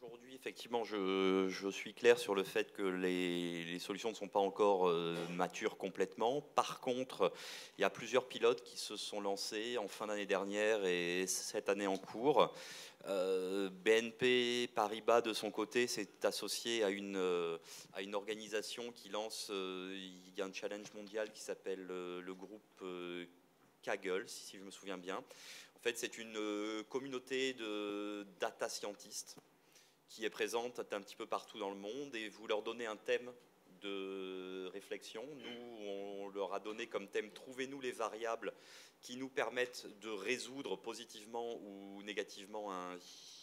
[SPEAKER 4] Aujourd'hui, effectivement, je, je suis clair sur le fait que les, les solutions ne sont pas encore euh, matures complètement. Par contre, il y a plusieurs pilotes qui se sont lancés en fin d'année dernière et cette année en cours. Euh, B N P Paribas, de son côté, s'est associé à une, euh, à une organisation qui lance, euh, il y a un challenge mondial qui s'appelle euh, le groupe euh, Kaggle, si, si je me souviens bien. En fait, c'est une euh, communauté de data scientists qui est présente un petit peu partout dans le monde, et vous leur donnez un thème de réflexion. Nous, on leur a donné comme thème « Trouvez-nous les variables qui nous permettent de résoudre positivement ou négativement un,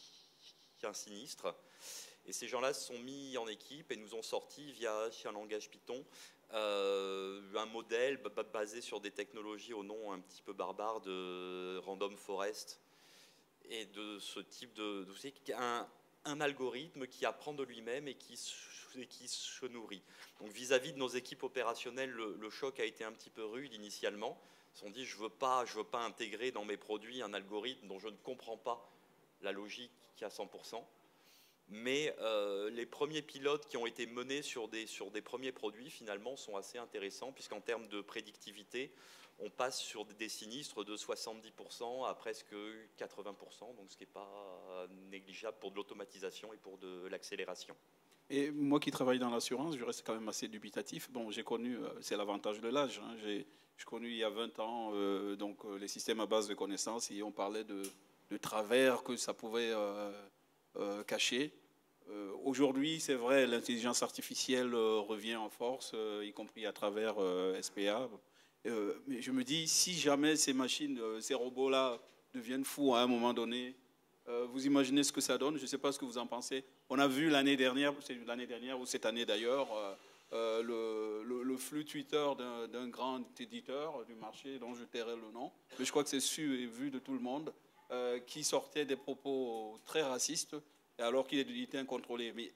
[SPEAKER 4] un sinistre ». Et ces gens-là se sont mis en équipe et nous ont sorti via un langage Python euh, un modèle basé sur des technologies au nom un petit peu barbare de Random Forest et de ce type de... de un, un algorithme qui apprend de lui-même et qui, et qui se nourrit. Donc vis-à-vis de nos équipes opérationnelles, le, le choc a été un petit peu rude initialement. Ils se sont dit, je ne veux pas, je veux pas intégrer dans mes produits un algorithme dont je ne comprends pas la logique à cent pour cent. Mais euh, les premiers pilotes qui ont été menés sur des, sur des premiers produits, finalement, sont assez intéressants, puisqu'en termes de prédictivité, on passe sur des sinistres de soixante-dix pour cent à presque quatre-vingts pour cent, donc ce qui n'est pas négligeable pour de l'automatisation et pour de l'accélération.
[SPEAKER 5] Et moi qui travaille dans l'assurance, je reste quand même assez dubitatif. Bon, j'ai connu, c'est l'avantage de l'âge, hein, j'ai connu il y a vingt ans euh, donc, les systèmes à base de connaissances, et on parlait de, de travers que ça pouvait euh, euh, cacher. Euh, Aujourd'hui, c'est vrai, l'intelligence artificielle euh, revient en force, euh, y compris à travers euh, S P A. Euh, mais je me dis, si jamais ces machines, euh, ces robots-là deviennent fous à un moment donné, euh, vous imaginez ce que ça donne? Je ne sais pas ce que vous en pensez. On a vu l'année dernière, c'est l'année dernière ou cette année d'ailleurs, euh, euh, le, le, le flux Twitter d'un grand éditeur du marché, dont je tairai le nom, mais je crois que c'est su et vu de tout le monde, euh, qui sortait des propos très racistes, alors qu'il était incontrôlé. Mais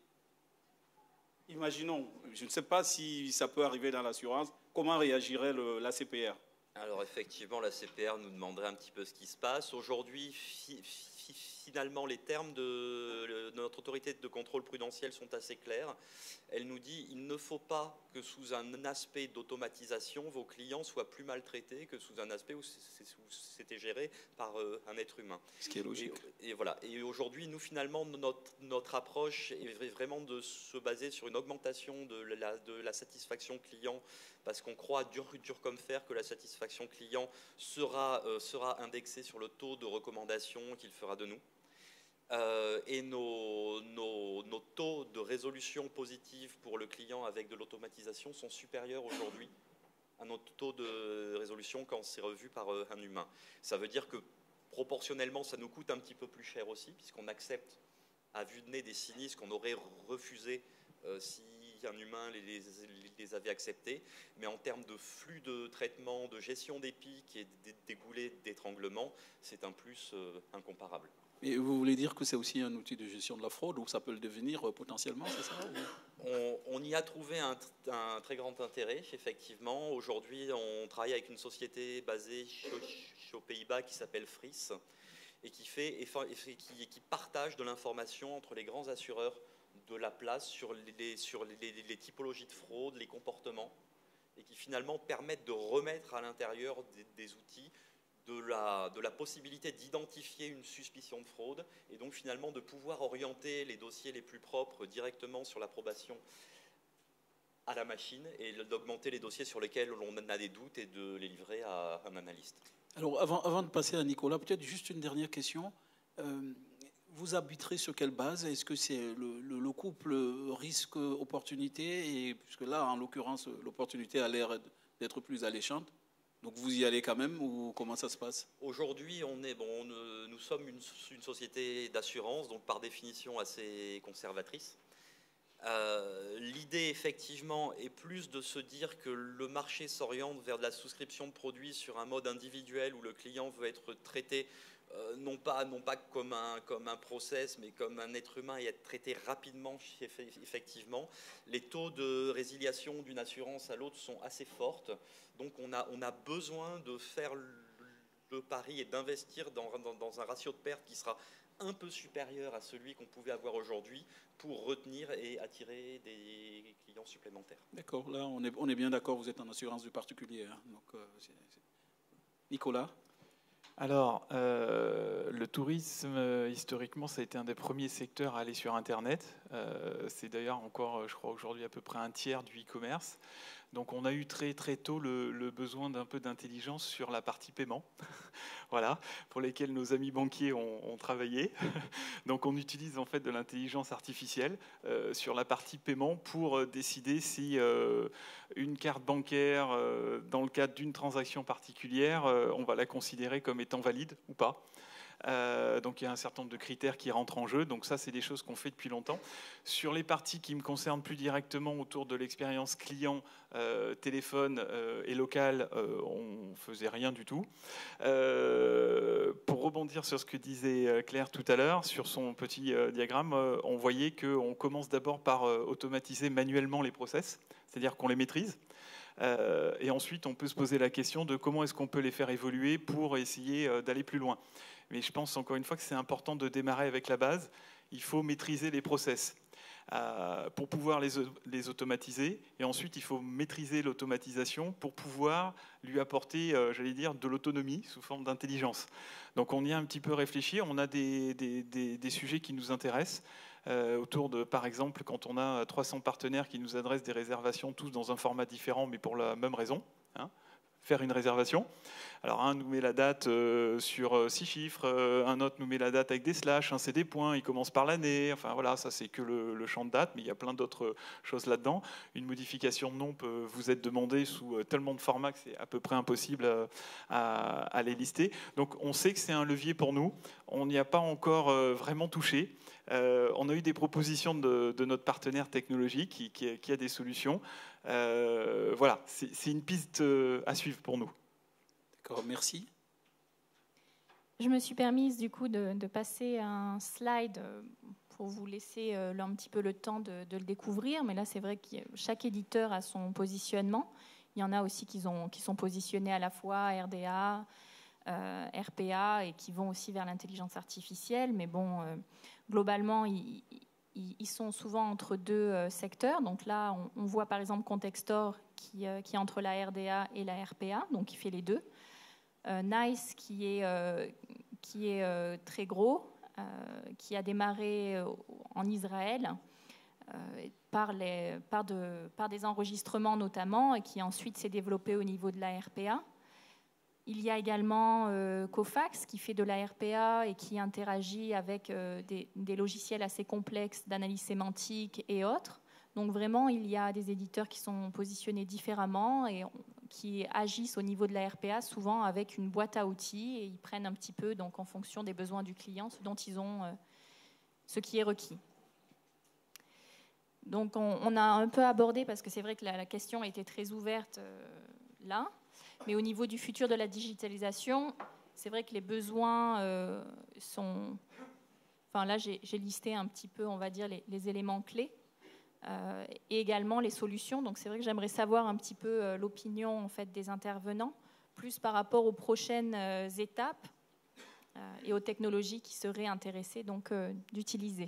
[SPEAKER 5] imaginons, je ne sais pas si ça peut arriver dans l'assurance, comment réagirait le, l'A C P R?
[SPEAKER 4] Alors effectivement, la C P R nous demanderait un petit peu ce qui se passe. Aujourd'hui, fi, fi, finalement, les termes de, de notre autorité de contrôle prudentiel sont assez clairs. Elle nous dit qu'il ne faut pas que sous un aspect d'automatisation, vos clients soient plus maltraités que sous un aspect où c'était géré par un être humain.
[SPEAKER 5] Ce qui est logique.
[SPEAKER 4] Et, et voilà. Et aujourd'hui, nous, finalement, notre, notre approche est vraiment de se baser sur une augmentation de la, de la satisfaction client, parce qu'on croit dur, dur comme fer que la satisfaction client sera, euh, sera indexée sur le taux de recommandation qu'il fera de nous. Euh, et nos, nos, nos taux de résolution positive pour le client avec de l'automatisation sont supérieurs aujourd'hui à notre taux de résolution quand c'est revu par euh, un humain. Ça veut dire que proportionnellement, ça nous coûte un petit peu plus cher aussi, puisqu'on accepte à vue de nez des sinistres qu'on aurait refusés euh, si un humain les, les, les avait acceptés. Mais en termes de flux de traitement, de gestion des pics et des goulets d'étranglement, c'est un plus euh, incomparable.
[SPEAKER 5] Et vous voulez dire que c'est aussi un outil de gestion de la fraude, ou ça peut le devenir euh, potentiellement, c'est ça ou...
[SPEAKER 4] on, on y a trouvé un, un très grand intérêt, effectivement. Aujourd'hui, on travaille avec une société basée aux Pays-Bas qui s'appelle Fris, et qui, fait, et qui, qui partage de l'information entre les grands assureurs de la place sur, les, sur les, les, les typologies de fraude, les comportements, et qui finalement permettent de remettre à l'intérieur des, des outils de la, de la possibilité d'identifier une suspicion de fraude, et donc finalement de pouvoir orienter les dossiers les plus propres directement sur l'approbation à la machine, et d'augmenter les dossiers sur lesquels on a des doutes et de les livrer à un analyste.
[SPEAKER 5] Alors avant, avant de passer à Nicolas, peut-être juste une dernière question. Euh, Vous arbitrez sur quelle base? Est-ce que c'est le, le, le couple risque-opportunité? Et puisque là, en l'occurrence, l'opportunité a l'air d'être plus alléchante. Donc vous y allez quand même, ou comment ça se passe?
[SPEAKER 4] Aujourd'hui, on est, bon, on, nous sommes une, une société d'assurance, donc par définition assez conservatrice. Euh, L'idée, effectivement, est plus de se dire que le marché s'oriente vers de la souscription de produits sur un mode individuel où le client veut être traité Euh, non pas, non pas comme, un, comme un process, mais comme un être humain, et être traité rapidement, effectivement. Les taux de résiliation d'une assurance à l'autre sont assez fortes, donc on a, on a besoin de faire de pari et d'investir dans, dans, dans un ratio de perte qui sera un peu supérieur à celui qu'on pouvait avoir aujourd'hui pour retenir et attirer des clients supplémentaires.
[SPEAKER 5] D'accord, là on est, on est bien d'accord, vous êtes en assurance du particulier. Hein, donc, euh, c'est, c'est... Nicolas ?
[SPEAKER 2] Alors, euh, le tourisme, euh, historiquement, ça a été un des premiers secteurs à aller sur Internet. Euh, c'est d'ailleurs encore, je crois, aujourd'hui à peu près un tiers du e-commerce. Donc, on a eu très très tôt le, le besoin d'un peu d'intelligence sur la partie paiement, voilà, pour lesquels nos amis banquiers ont, ont travaillé. Donc, on utilise en fait de l'intelligence artificielle euh, sur la partie paiement pour euh, décider si euh, une carte bancaire, euh, dans le cadre d'une transaction particulière, euh, on va la considérer comme étant valide ou pas. Euh, donc il y a un certain nombre de critères qui rentrent en jeu. Donc ça, c'est des choses qu'on fait depuis longtemps. Sur les parties qui me concernent plus directement autour de l'expérience client, euh, téléphone euh, et local, euh, on faisait rien du tout. Euh, pour rebondir sur ce que disait Claire tout à l'heure, sur son petit euh, diagramme, euh, on voyait qu'on commence d'abord par euh, automatiser manuellement les process, c'est-à-dire qu'on les maîtrise. Euh, et ensuite, on peut se poser la question de comment est-ce qu'on peut les faire évoluer pour essayer euh, d'aller plus loin. Mais je pense encore une fois que c'est important de démarrer avec la base. Il faut maîtriser les process euh, pour pouvoir les, les automatiser. Et ensuite, il faut maîtriser l'automatisation pour pouvoir lui apporter, euh, j'allais dire, de l'autonomie sous forme d'intelligence. Donc on y a un petit peu réfléchi. On a des, des, des, des sujets qui nous intéressent. Euh, autour de, par exemple, quand on a trois cents partenaires qui nous adressent des réservations, tous dans un format différent, mais pour la même raison, hein, faire une réservation. Alors un nous met la date euh, sur euh, six chiffres, euh, un autre nous met la date avec des slash, un c'est des points, il commence par l'année, enfin voilà, ça c'est que le, le champ de date, mais il y a plein d'autres choses là-dedans. Une modification de nom peut vous être demandée sous euh, tellement de formats que c'est à peu près impossible à, à, à les lister. Donc on sait que c'est un levier pour nous, on n'y a pas encore euh, vraiment touché. Euh, on a eu des propositions de, de notre partenaire technologique qui, qui, qui a des solutions. Euh, voilà, c'est, c'est une piste euh, à suivre pour nous.
[SPEAKER 5] D'accord, merci.
[SPEAKER 1] Je me suis permise du coup de, de passer un slide pour vous laisser euh, un petit peu le temps de, de le découvrir. Mais là, c'est vrai que chaque éditeur a son positionnement. Il y en a aussi qui, ont, qui sont positionnés à la fois R D A, euh, R P A et qui vont aussi vers l'intelligence artificielle. Mais bon, euh, globalement, ils, ils, ils sont souvent entre deux euh, secteurs. Donc là, on, on voit par exemple Contextor qui, euh, qui est entre la R D A et la R P A, donc qui fait les deux. Euh, Nice qui est, euh, qui est euh, très gros, euh, qui a démarré euh, en Israël euh, par, les, par, de, par des enregistrements notamment et qui ensuite s'est développé au niveau de la R P A. Il y a également euh, Cofax qui fait de la R P A et qui interagit avec euh, des, des logiciels assez complexes d'analyse sémantique et autres. Donc vraiment, il y a des éditeurs qui sont positionnés différemment et on, qui agissent au niveau de la R P A, souvent avec une boîte à outils, et ils prennent un petit peu, donc en fonction des besoins du client, ce dont ils ont, euh, ce qui est requis. Donc on, on a un peu abordé, parce que c'est vrai que la, la question a été très ouverte euh, là, mais au niveau du futur de la digitalisation, c'est vrai que les besoins euh, sont... Enfin là, j'ai, j'ai listé un petit peu, on va dire, les, les éléments clés. Euh, et également les solutions. Donc c'est vrai que j'aimerais savoir un petit peu euh, l'opinion en fait, des intervenants, plus par rapport aux prochaines euh, étapes euh, et aux technologies qui seraient intéressées donc, euh, d'utiliser.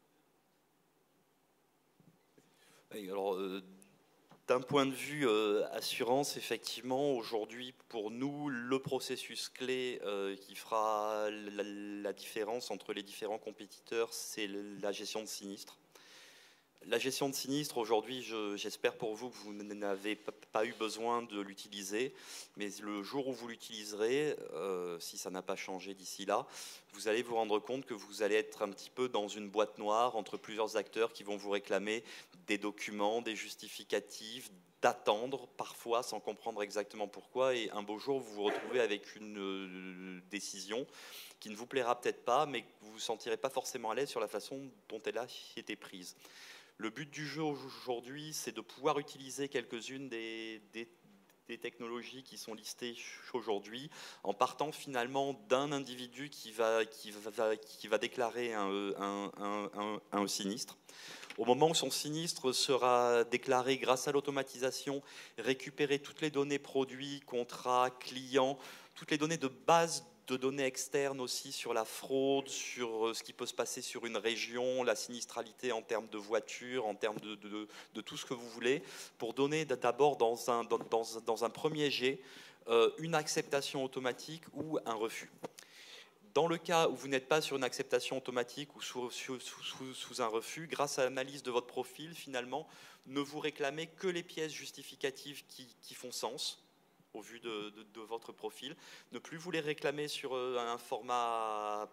[SPEAKER 4] Oui, alors, euh, d'un point de vue euh, assurance, effectivement, aujourd'hui, pour nous, le processus clé euh, qui fera la, la différence entre les différents compétiteurs, c'est la gestion de sinistres. La gestion de sinistre, aujourd'hui, je, j'espère pour vous que vous n'avez pas eu besoin de l'utiliser, mais le jour où vous l'utiliserez, euh, si ça n'a pas changé d'ici là, vous allez vous rendre compte que vous allez être un petit peu dans une boîte noire entre plusieurs acteurs qui vont vous réclamer des documents, des justificatifs, d'attendre, parfois sans comprendre exactement pourquoi, et un beau jour, vous vous retrouvez avec une euh, décision qui ne vous plaira peut-être pas, mais que vous ne vous sentirez pas forcément à l'aise sur la façon dont elle a été prise. Le but du jeu aujourd'hui, c'est de pouvoir utiliser quelques-unes des, des, des technologies qui sont listées aujourd'hui, en partant finalement d'un individu qui va, qui va, qui va déclarer un, un, un, un, un sinistre. Au moment où son sinistre sera déclaré grâce à l'automatisation, récupérer toutes les données produits, contrats, clients, toutes les données de base, de données externes aussi sur la fraude, sur ce qui peut se passer sur une région, la sinistralité en termes de voitures, en termes de, de, de tout ce que vous voulez, pour donner d'abord dans un, dans, dans, dans un premier jet euh, une acceptation automatique ou un refus. Dans le cas où vous n'êtes pas sur une acceptation automatique ou sous, sous, sous, sous un refus, grâce à l'analyse de votre profil, finalement, ne vous réclamez que les pièces justificatives qui, qui font sens, au vu de, de, de votre profil, ne plus vous les réclamer sur un format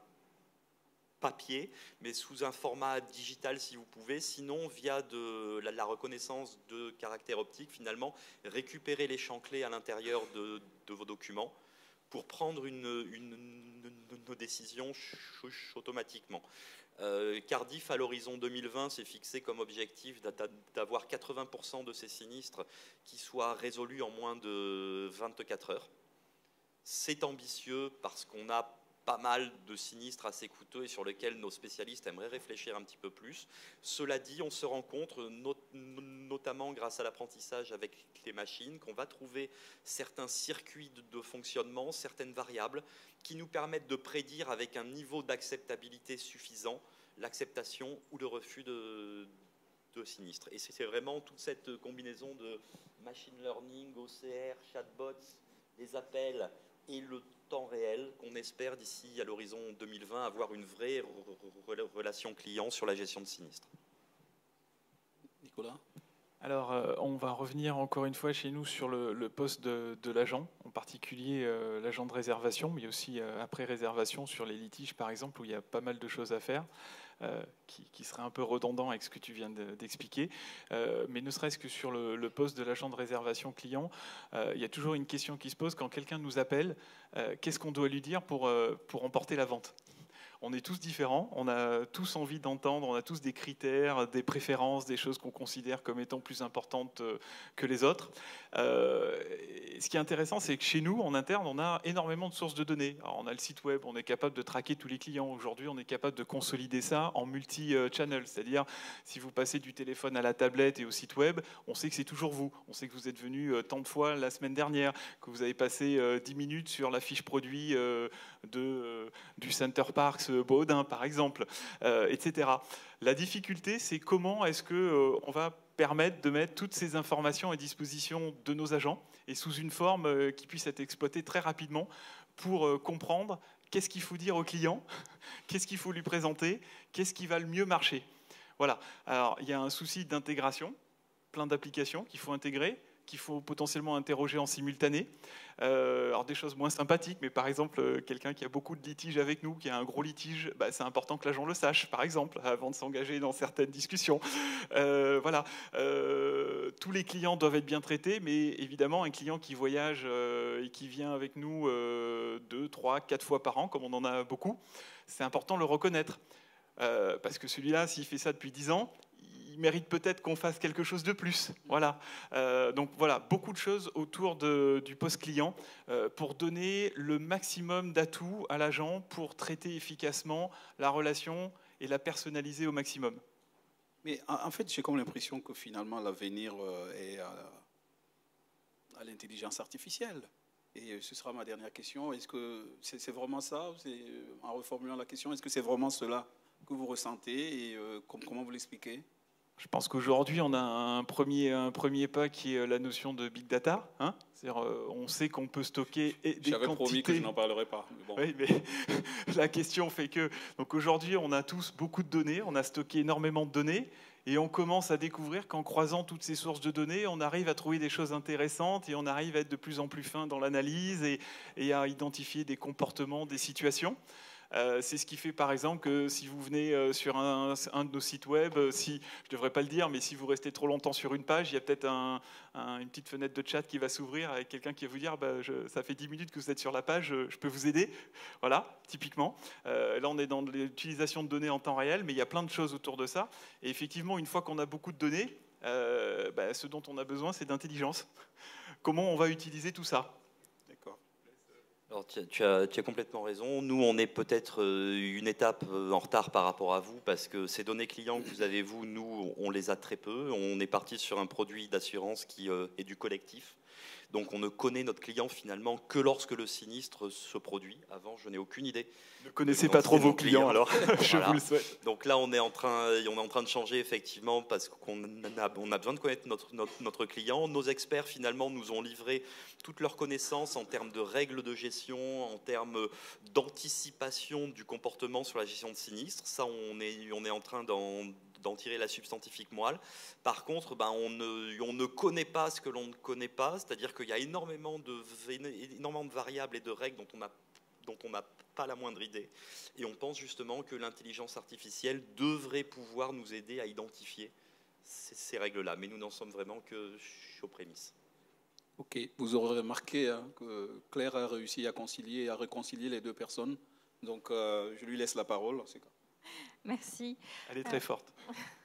[SPEAKER 4] papier, mais sous un format digital si vous pouvez, sinon via de la, la reconnaissance de caractères optiques, finalement, récupérer les champs clés à l'intérieur de, de vos documents pour prendre une, une, une, une décision automatiquement. Euh, Cardiff, à l'horizon deux mille vingt, s'est fixé comme objectif d'avoir quatre-vingts pour cent de ces sinistres qui soient résolus en moins de vingt-quatre heures. C'est ambitieux parce qu'on a pas mal de sinistres assez coûteux et sur lesquels nos spécialistes aimeraient réfléchir un petit peu plus. Cela dit, on se rend compte, not notamment grâce à l'apprentissage avec les machines, qu'on va trouver certains circuits de, de fonctionnement, certaines variables qui nous permettent de prédire avec un niveau d'acceptabilité suffisant l'acceptation ou le refus de, de sinistres. Et c'est vraiment toute cette combinaison de machine learning, O C R, chatbots, les appels et le temps réel qu'on espère d'ici à l'horizon deux mille vingt avoir une vraie relation client sur la gestion de sinistres.
[SPEAKER 3] Nicolas ?
[SPEAKER 2] Alors, euh, on va revenir encore une fois chez nous sur le, le poste de, de l'agent, en particulier euh, l'agent de réservation, mais aussi euh, après réservation sur les litiges, par exemple, où il y a pas mal de choses à faire, euh, qui, qui seraient un peu redondants avec ce que tu viens d'expliquer. Euh, mais ne serait-ce que sur le, le poste de l'agent de réservation client, euh, il y a toujours une question qui se pose quand quelqu'un nous appelle, euh, qu'est-ce qu'on doit lui dire pour, euh, pour emporter la vente ? On est tous différents, on a tous envie d'entendre, on a tous des critères, des préférences, des choses qu'on considère comme étant plus importantes que les autres. Euh, ce qui est intéressant, c'est que chez nous, en interne, on a énormément de sources de données. Alors, on a le site web, on est capable de traquer tous les clients. Aujourd'hui, on est capable de consolider ça en multi-channel, c'est-à-dire si vous passez du téléphone à la tablette et au site web, on sait que c'est toujours vous. On sait que vous êtes venu tant de fois la semaine dernière, que vous avez passé dix minutes sur la fiche produit de, du Center Parks Baudin, par exemple, euh, et cetera. La difficulté, c'est comment est-ce qu'on euh, va permettre de mettre toutes ces informations à disposition de nos agents et sous une forme euh, qui puisse être exploitée très rapidement pour euh, comprendre qu'est-ce qu'il faut dire au client, qu'est-ce qu'il faut lui présenter, qu'est-ce qui va le mieux marcher. Voilà. Alors, il y a un souci d'intégration, plein d'applications qu'il faut intégrer, qu'il faut potentiellement interroger en simultané. Euh, alors des choses moins sympathiques, mais par exemple, euh, quelqu'un qui a beaucoup de litiges avec nous, qui a un gros litige, bah, c'est important que l'agent le sache, par exemple, avant de s'engager dans certaines discussions. Euh, voilà. Euh, tous les clients doivent être bien traités, mais évidemment, un client qui voyage euh, et qui vient avec nous euh, deux, trois, quatre fois par an, comme on en a beaucoup, c'est important de le reconnaître. Euh, parce que celui-là, s'il fait ça depuis dix ans, il mérite peut-être qu'on fasse quelque chose de plus. Voilà. Euh, donc voilà, beaucoup de choses autour de, du poste client euh, pour donner le maximum d'atouts à l'agent pour traiter efficacement la relation et la personnaliser au maximum.
[SPEAKER 5] Mais en fait, j'ai comme l'impression que finalement l'avenir est à, à l'intelligence artificielle. Et ce sera ma dernière question. Est-ce que c'est vraiment ça? En reformulant la question, est-ce que c'est vraiment cela que vous ressentez et euh, comment vous l'expliquez?
[SPEAKER 2] Je pense qu'aujourd'hui, on a un premier, un premier pas qui est la notion de big data. Hein, c'est-à-dire, euh, on sait qu'on peut stocker des quantités.
[SPEAKER 5] J'avais promis que je n'en parlerai pas. Mais bon.
[SPEAKER 2] Oui, mais la question fait que... Donc aujourd'hui, on a tous beaucoup de données, on a stocké énormément de données, et on commence à découvrir qu'en croisant toutes ces sources de données, on arrive à trouver des choses intéressantes, et on arrive à être de plus en plus fin dans l'analyse, et, et à identifier des comportements, des situations. Euh, c'est ce qui fait par exemple que si vous venez euh, sur un, un de nos sites web, euh, si, je ne devrais pas le dire, mais si vous restez trop longtemps sur une page, il y a peut-être un, un, une petite fenêtre de chat qui va s'ouvrir avec quelqu'un qui va vous dire bah, je, ça fait dix minutes que vous êtes sur la page, je, je peux vous aider. Voilà, typiquement. Euh, là, on est dans l'utilisation de données en temps réel, mais il y a plein de choses autour de ça. Et effectivement, une fois qu'on a beaucoup de données, euh, bah, ce dont on a besoin, c'est d'intelligence. Comment on va utiliser tout ça?
[SPEAKER 4] Alors, tu, tu, as, tu as complètement raison. Nous, on est peut-être une étape en retard par rapport à vous, parce que ces données clients que vous avez, vous, nous, on les a très peu. On est parti sur un produit d'assurance qui euh, est du collectif. Donc on ne connaît notre client finalement que lorsque le sinistre se produit. Avant, je n'ai aucune idée.
[SPEAKER 2] Ne connaissez pas trop vos clients, alors je
[SPEAKER 4] voilà.
[SPEAKER 2] vous le souhaite.
[SPEAKER 4] Donc là, on est en train, on est en train de changer effectivement parce qu'on a, on a besoin de connaître notre, notre, notre client. Nos experts finalement nous ont livré toutes leurs connaissances en termes de règles de gestion, en termes d'anticipation du comportement sur la gestion de sinistres. Ça, on est, on est en train d'en d'en tirer la substantifique moelle. Par contre, ben, on, ne, on ne connaît pas ce que l'on ne connaît pas, c'est-à-dire qu'il y a énormément de, énormément de variables et de règles dont on a dont on n'a pas la moindre idée. Et on pense justement que l'intelligence artificielle devrait pouvoir nous aider à identifier ces, ces règles-là. Mais nous n'en sommes vraiment que aux prémices.
[SPEAKER 5] Ok, vous aurez remarqué hein, que Claire a réussi à concilier, à réconcilier les deux personnes. Donc, euh, je lui laisse la parole. C'est quoi ?
[SPEAKER 1] Merci.
[SPEAKER 2] Elle est très euh, forte.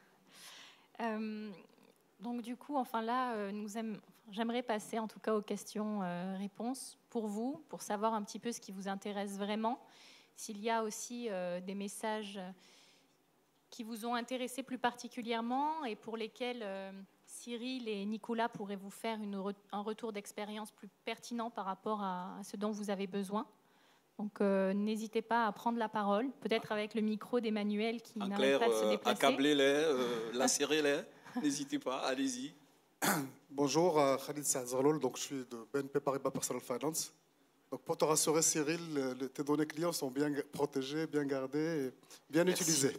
[SPEAKER 1] euh, donc du coup, enfin là, euh, nous aime, j'aimerais passer en tout cas aux questions-réponses euh, pour vous, pour savoir un petit peu ce qui vous intéresse vraiment. S'il y a aussi euh, des messages qui vous ont intéressé plus particulièrement et pour lesquels euh, Cyril et Nicolas pourraient vous faire une re- un retour d'expérience plus pertinent par rapport à, à ce dont vous avez besoin. Donc, euh, n'hésitez pas à prendre la parole, peut-être avec le micro d'Emmanuel qui n'arrête pas de se déplacer.
[SPEAKER 5] Accablez-les, euh, lacérez-les, n'hésitez pas, allez-y.
[SPEAKER 6] Bonjour, euh, Khalid Saadzarloul, donc je suis de B N P Paribas Personal Finance. Donc, pour te rassurer, Cyril, le, tes données clients sont bien protégées, bien gardées, et bien merci. Utilisées.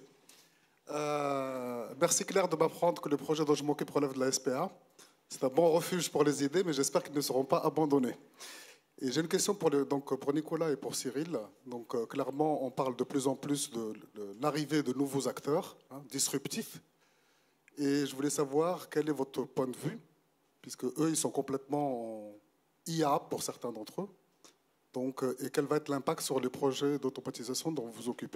[SPEAKER 6] Euh, merci Claire de m'apprendre que le projet dont je m'occupe relève de la S P A. C'est un bon refuge pour les idées, mais j'espère qu'ils ne seront pas abandonnés. Et j'ai une question pour, le, donc, pour Nicolas et pour Cyril. Donc, euh, clairement, on parle de plus en plus de, de l'arrivée de nouveaux acteurs hein, disruptifs. Et je voulais savoir quel est votre point de vue, puisque eux, ils sont complètement en I A pour certains d'entre eux. Donc, euh, et quel va être l'impact sur les projets d'automatisation dont vous vous occupez ?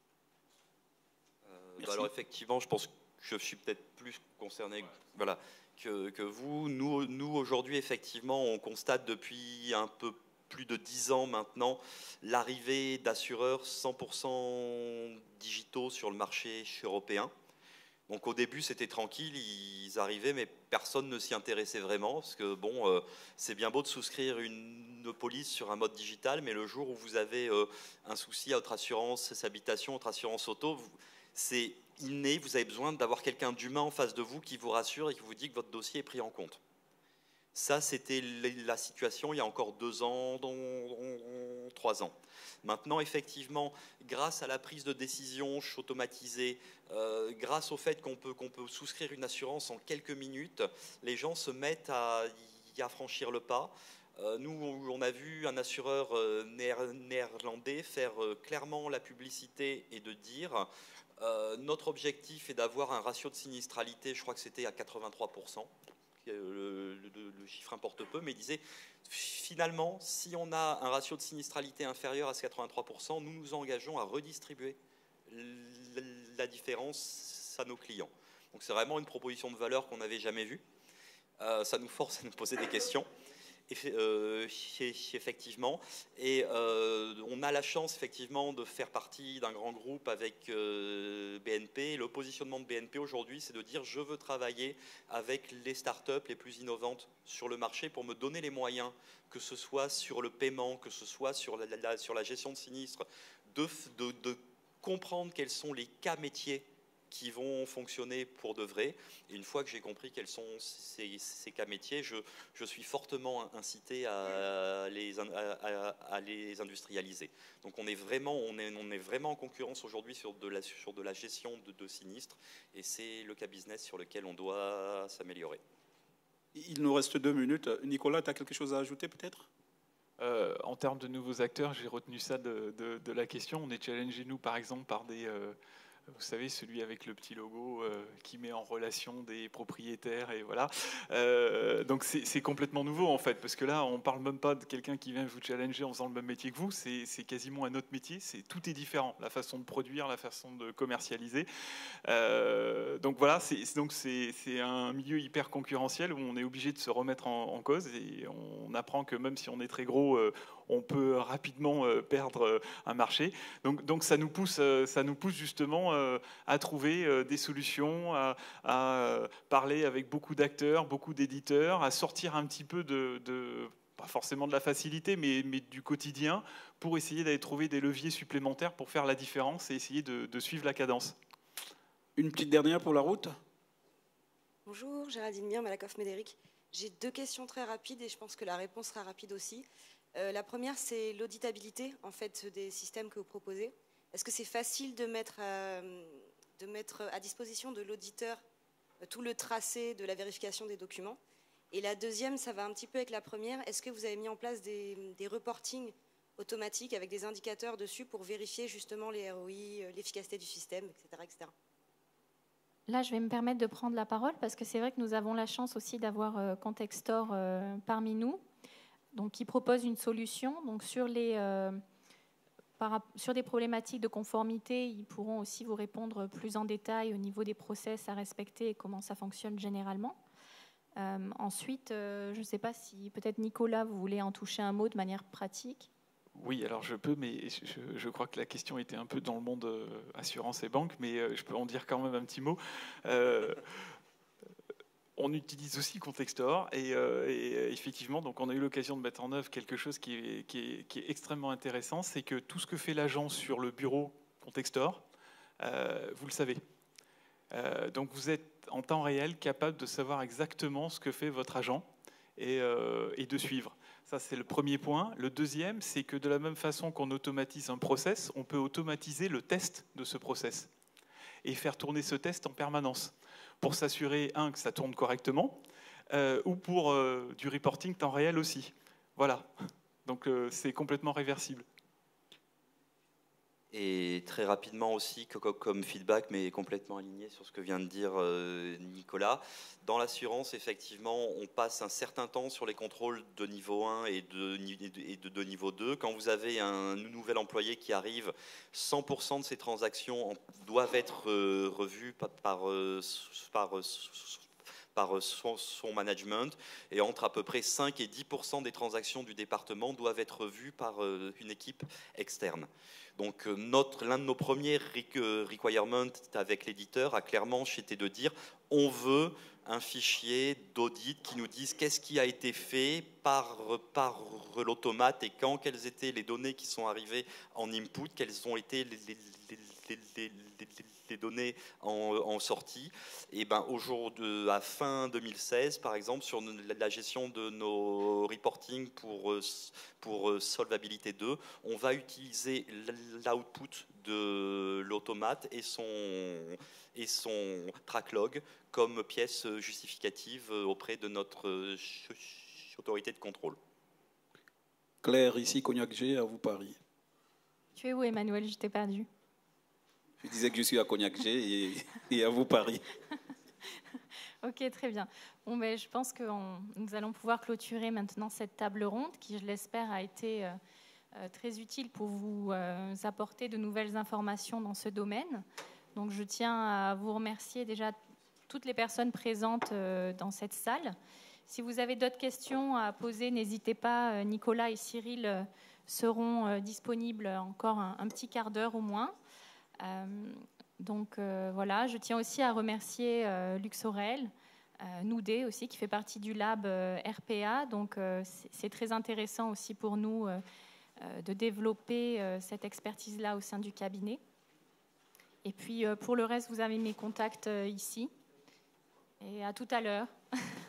[SPEAKER 4] euh, bah Alors, effectivement, je pense que je suis peut-être plus concerné. Voilà. Que, que vous. Nous, nous aujourd'hui, effectivement, on constate depuis un peu plus de dix ans maintenant l'arrivée d'assureurs cent pour cent digitaux sur le marché européen. Donc au début, c'était tranquille, ils arrivaient, mais personne ne s'y intéressait vraiment, parce que bon, euh, c'est bien beau de souscrire une police sur un mode digital, mais le jour où vous avez euh, un souci à votre assurance habitation, votre assurance auto, vous, c'est inné, vous avez besoin d'avoir quelqu'un d'humain en face de vous qui vous rassure et qui vous dit que votre dossier est pris en compte. Ça, c'était la situation il y a encore deux ans, trois ans. Maintenant, effectivement, grâce à la prise de décision automatisée, euh, grâce au fait qu'on peut, qu'on peut souscrire une assurance en quelques minutes, les gens se mettent à y affranchir le pas. Euh, nous, on a vu un assureur euh, néerlandais faire euh, clairement la publicité et de dire euh, notre objectif est d'avoir un ratio de sinistralité, je crois que c'était à quatre-vingt-trois pour cent. Le, le, le chiffre importe peu, mais il disait finalement, si on a un ratio de sinistralité inférieur à ce quatre-vingt-trois pour cent, nous nous engageons à redistribuer la différence à nos clients. Donc c'est vraiment une proposition de valeur qu'on n'avait jamais vue. Euh, ça nous force à nous poser des questions. Euh, effectivement, et euh, on a la chance effectivement de faire partie d'un grand groupe avec euh, B N P. Le positionnement de B N P aujourd'hui, c'est de dire je veux travailler avec les startups les plus innovantes sur le marché pour me donner les moyens, que ce soit sur le paiement, que ce soit sur la, la, sur la gestion de sinistres, de, de, de comprendre quels sont les cas métiers qui vont fonctionner pour de vrai. Et une fois que j'ai compris quels sont ces, ces cas métiers, je, je suis fortement incité à les, à, à, à les industrialiser. Donc on est vraiment, on est, on est vraiment en concurrence aujourd'hui sur de la, sur de la gestion de, de sinistres, et c'est le cas business sur lequel on doit s'améliorer.
[SPEAKER 5] Il nous reste deux minutes. Nicolas, tu as quelque chose à ajouter peut-être ?
[SPEAKER 2] Euh, en termes de nouveaux acteurs, j'ai retenu ça de, de, de la question. On est challengé, nous, par exemple, par des... Euh, vous savez, celui avec le petit logo euh, qui met en relation des propriétaires, et voilà. Euh, donc c'est, c'est complètement nouveau en fait, parce que là, on parle même pas de quelqu'un qui vient vous challenger en faisant le même métier que vous. C'est, c'est quasiment un autre métier. C'est tout est différent, la façon de produire, la façon de commercialiser. Euh, donc voilà, c'est, donc c'est, c'est un milieu hyper concurrentiel où on est obligé de se remettre en, en cause, et on apprend que même si on est très gros, euh, on peut rapidement euh, perdre euh, un marché. Donc, donc ça nous pousse, euh, ça nous pousse justement euh, à trouver euh, des solutions, à, à euh, parler avec beaucoup d'acteurs, beaucoup d'éditeurs, à sortir un petit peu de, de pas forcément de la facilité, mais, mais du quotidien, pour essayer d'aller trouver des leviers supplémentaires pour faire la différence et essayer de, de suivre la cadence.
[SPEAKER 5] Une petite dernière pour la route.
[SPEAKER 7] Bonjour, Géraldine Mier, Malakoff Médéric. J'ai deux questions très rapides et je pense que la réponse sera rapide aussi. Euh, la première, c'est l'auditabilité en fait, des systèmes que vous proposez. Est-ce que c'est facile de mettre, à, de mettre à disposition de l'auditeur tout le tracé de la vérification des documents? Et la deuxième, ça va un petit peu avec la première. Est-ce que vous avez mis en place des, des reportings automatiques avec des indicateurs dessus pour vérifier justement les R O I, l'efficacité du système, et cetera, et cetera.
[SPEAKER 1] Là, je vais me permettre de prendre la parole parce que c'est vrai que nous avons la chance aussi d'avoir euh, Contextor euh, parmi nous, donc qui propose une solution. Donc sur les euh, par, sur des problématiques de conformité, ils pourront aussi vous répondre plus en détail au niveau des process à respecter et comment ça fonctionne généralement. Euh, ensuite, euh, je ne sais pas si peut-être Nicolas, vous voulez en toucher un mot de manière pratique.
[SPEAKER 2] Oui, alors je peux, mais je, je crois que la question était un peu dans le monde euh, assurance et banque, mais euh, je peux en dire quand même un petit mot. Euh, on utilise aussi Contextor et, euh, et effectivement, donc on a eu l'occasion de mettre en œuvre quelque chose qui est, qui est, qui est extrêmement intéressant, c'est que tout ce que fait l'agence sur le bureau Contextor, euh, vous le savez. Euh, donc vous êtes en temps réel capable de savoir exactement ce que fait votre agent et, euh, et de suivre. Ça, c'est le premier point. Le deuxième, c'est que de la même façon qu'on automatise un process, on peut automatiser le test de ce process et faire tourner ce test en permanence pour s'assurer, un, que ça tourne correctement euh, ou pour euh, du reporting temps réel aussi. Voilà. Donc, euh, c'est complètement réversible.
[SPEAKER 4] Et très rapidement aussi, comme feedback, mais complètement aligné sur ce que vient de dire Nicolas. Dans l'assurance, effectivement, on passe un certain temps sur les contrôles de niveau un et de, et de, de niveau deux. Quand vous avez un nouvel employé qui arrive, cent pour cent de ces transactions doivent être revues par, par, par par son, son management, et entre à peu près cinq et dix pour cent des transactions du département doivent être vues par une équipe externe. Donc notre, l'un de nos premiers requirements avec l'éditeur a clairement été de dire on veut un fichier d'audit qui nous dise qu'est-ce qui a été fait par, par l'automate et quand, quelles étaient les données qui sont arrivées en input, quelles ont été les, les, les, les, les, les, les données en, en sortie. Et ben, au jour de, à fin deux mille seize, par exemple, sur la gestion de nos reporting pour, pour Solvabilité deux, on va utiliser l'output de l'automate et son, et son tracklog comme pièce justificative auprès de notre autorité de contrôle.
[SPEAKER 5] Claire, ici, Cognac G, à vous Paris.
[SPEAKER 1] Tu es où, Emmanuel? Je t'ai perdu.
[SPEAKER 5] Je disais que je suis à Cognac G et, et à vous Paris.
[SPEAKER 1] Ok, très bien. Bon, ben, je pense que on, nous allons pouvoir clôturer maintenant cette table ronde qui, je l'espère, a été euh, très utile pour vous euh, apporter de nouvelles informations dans ce domaine. Donc, je tiens à vous remercier déjà toutes les personnes présentes euh, dans cette salle. Si vous avez d'autres questions à poser, n'hésitez pas. Nicolas et Cyril euh, seront euh, disponibles encore un, un petit quart d'heure au moins. Euh, donc euh, voilà, je tiens aussi à remercier euh, Luxorel, euh, Noudé aussi, qui fait partie du lab euh, R P A. Donc euh, c'est très intéressant aussi pour nous euh, euh, de développer euh, cette expertise-là au sein du cabinet. Et puis euh, pour le reste, vous avez mes contacts euh, ici. Et à tout à l'heure.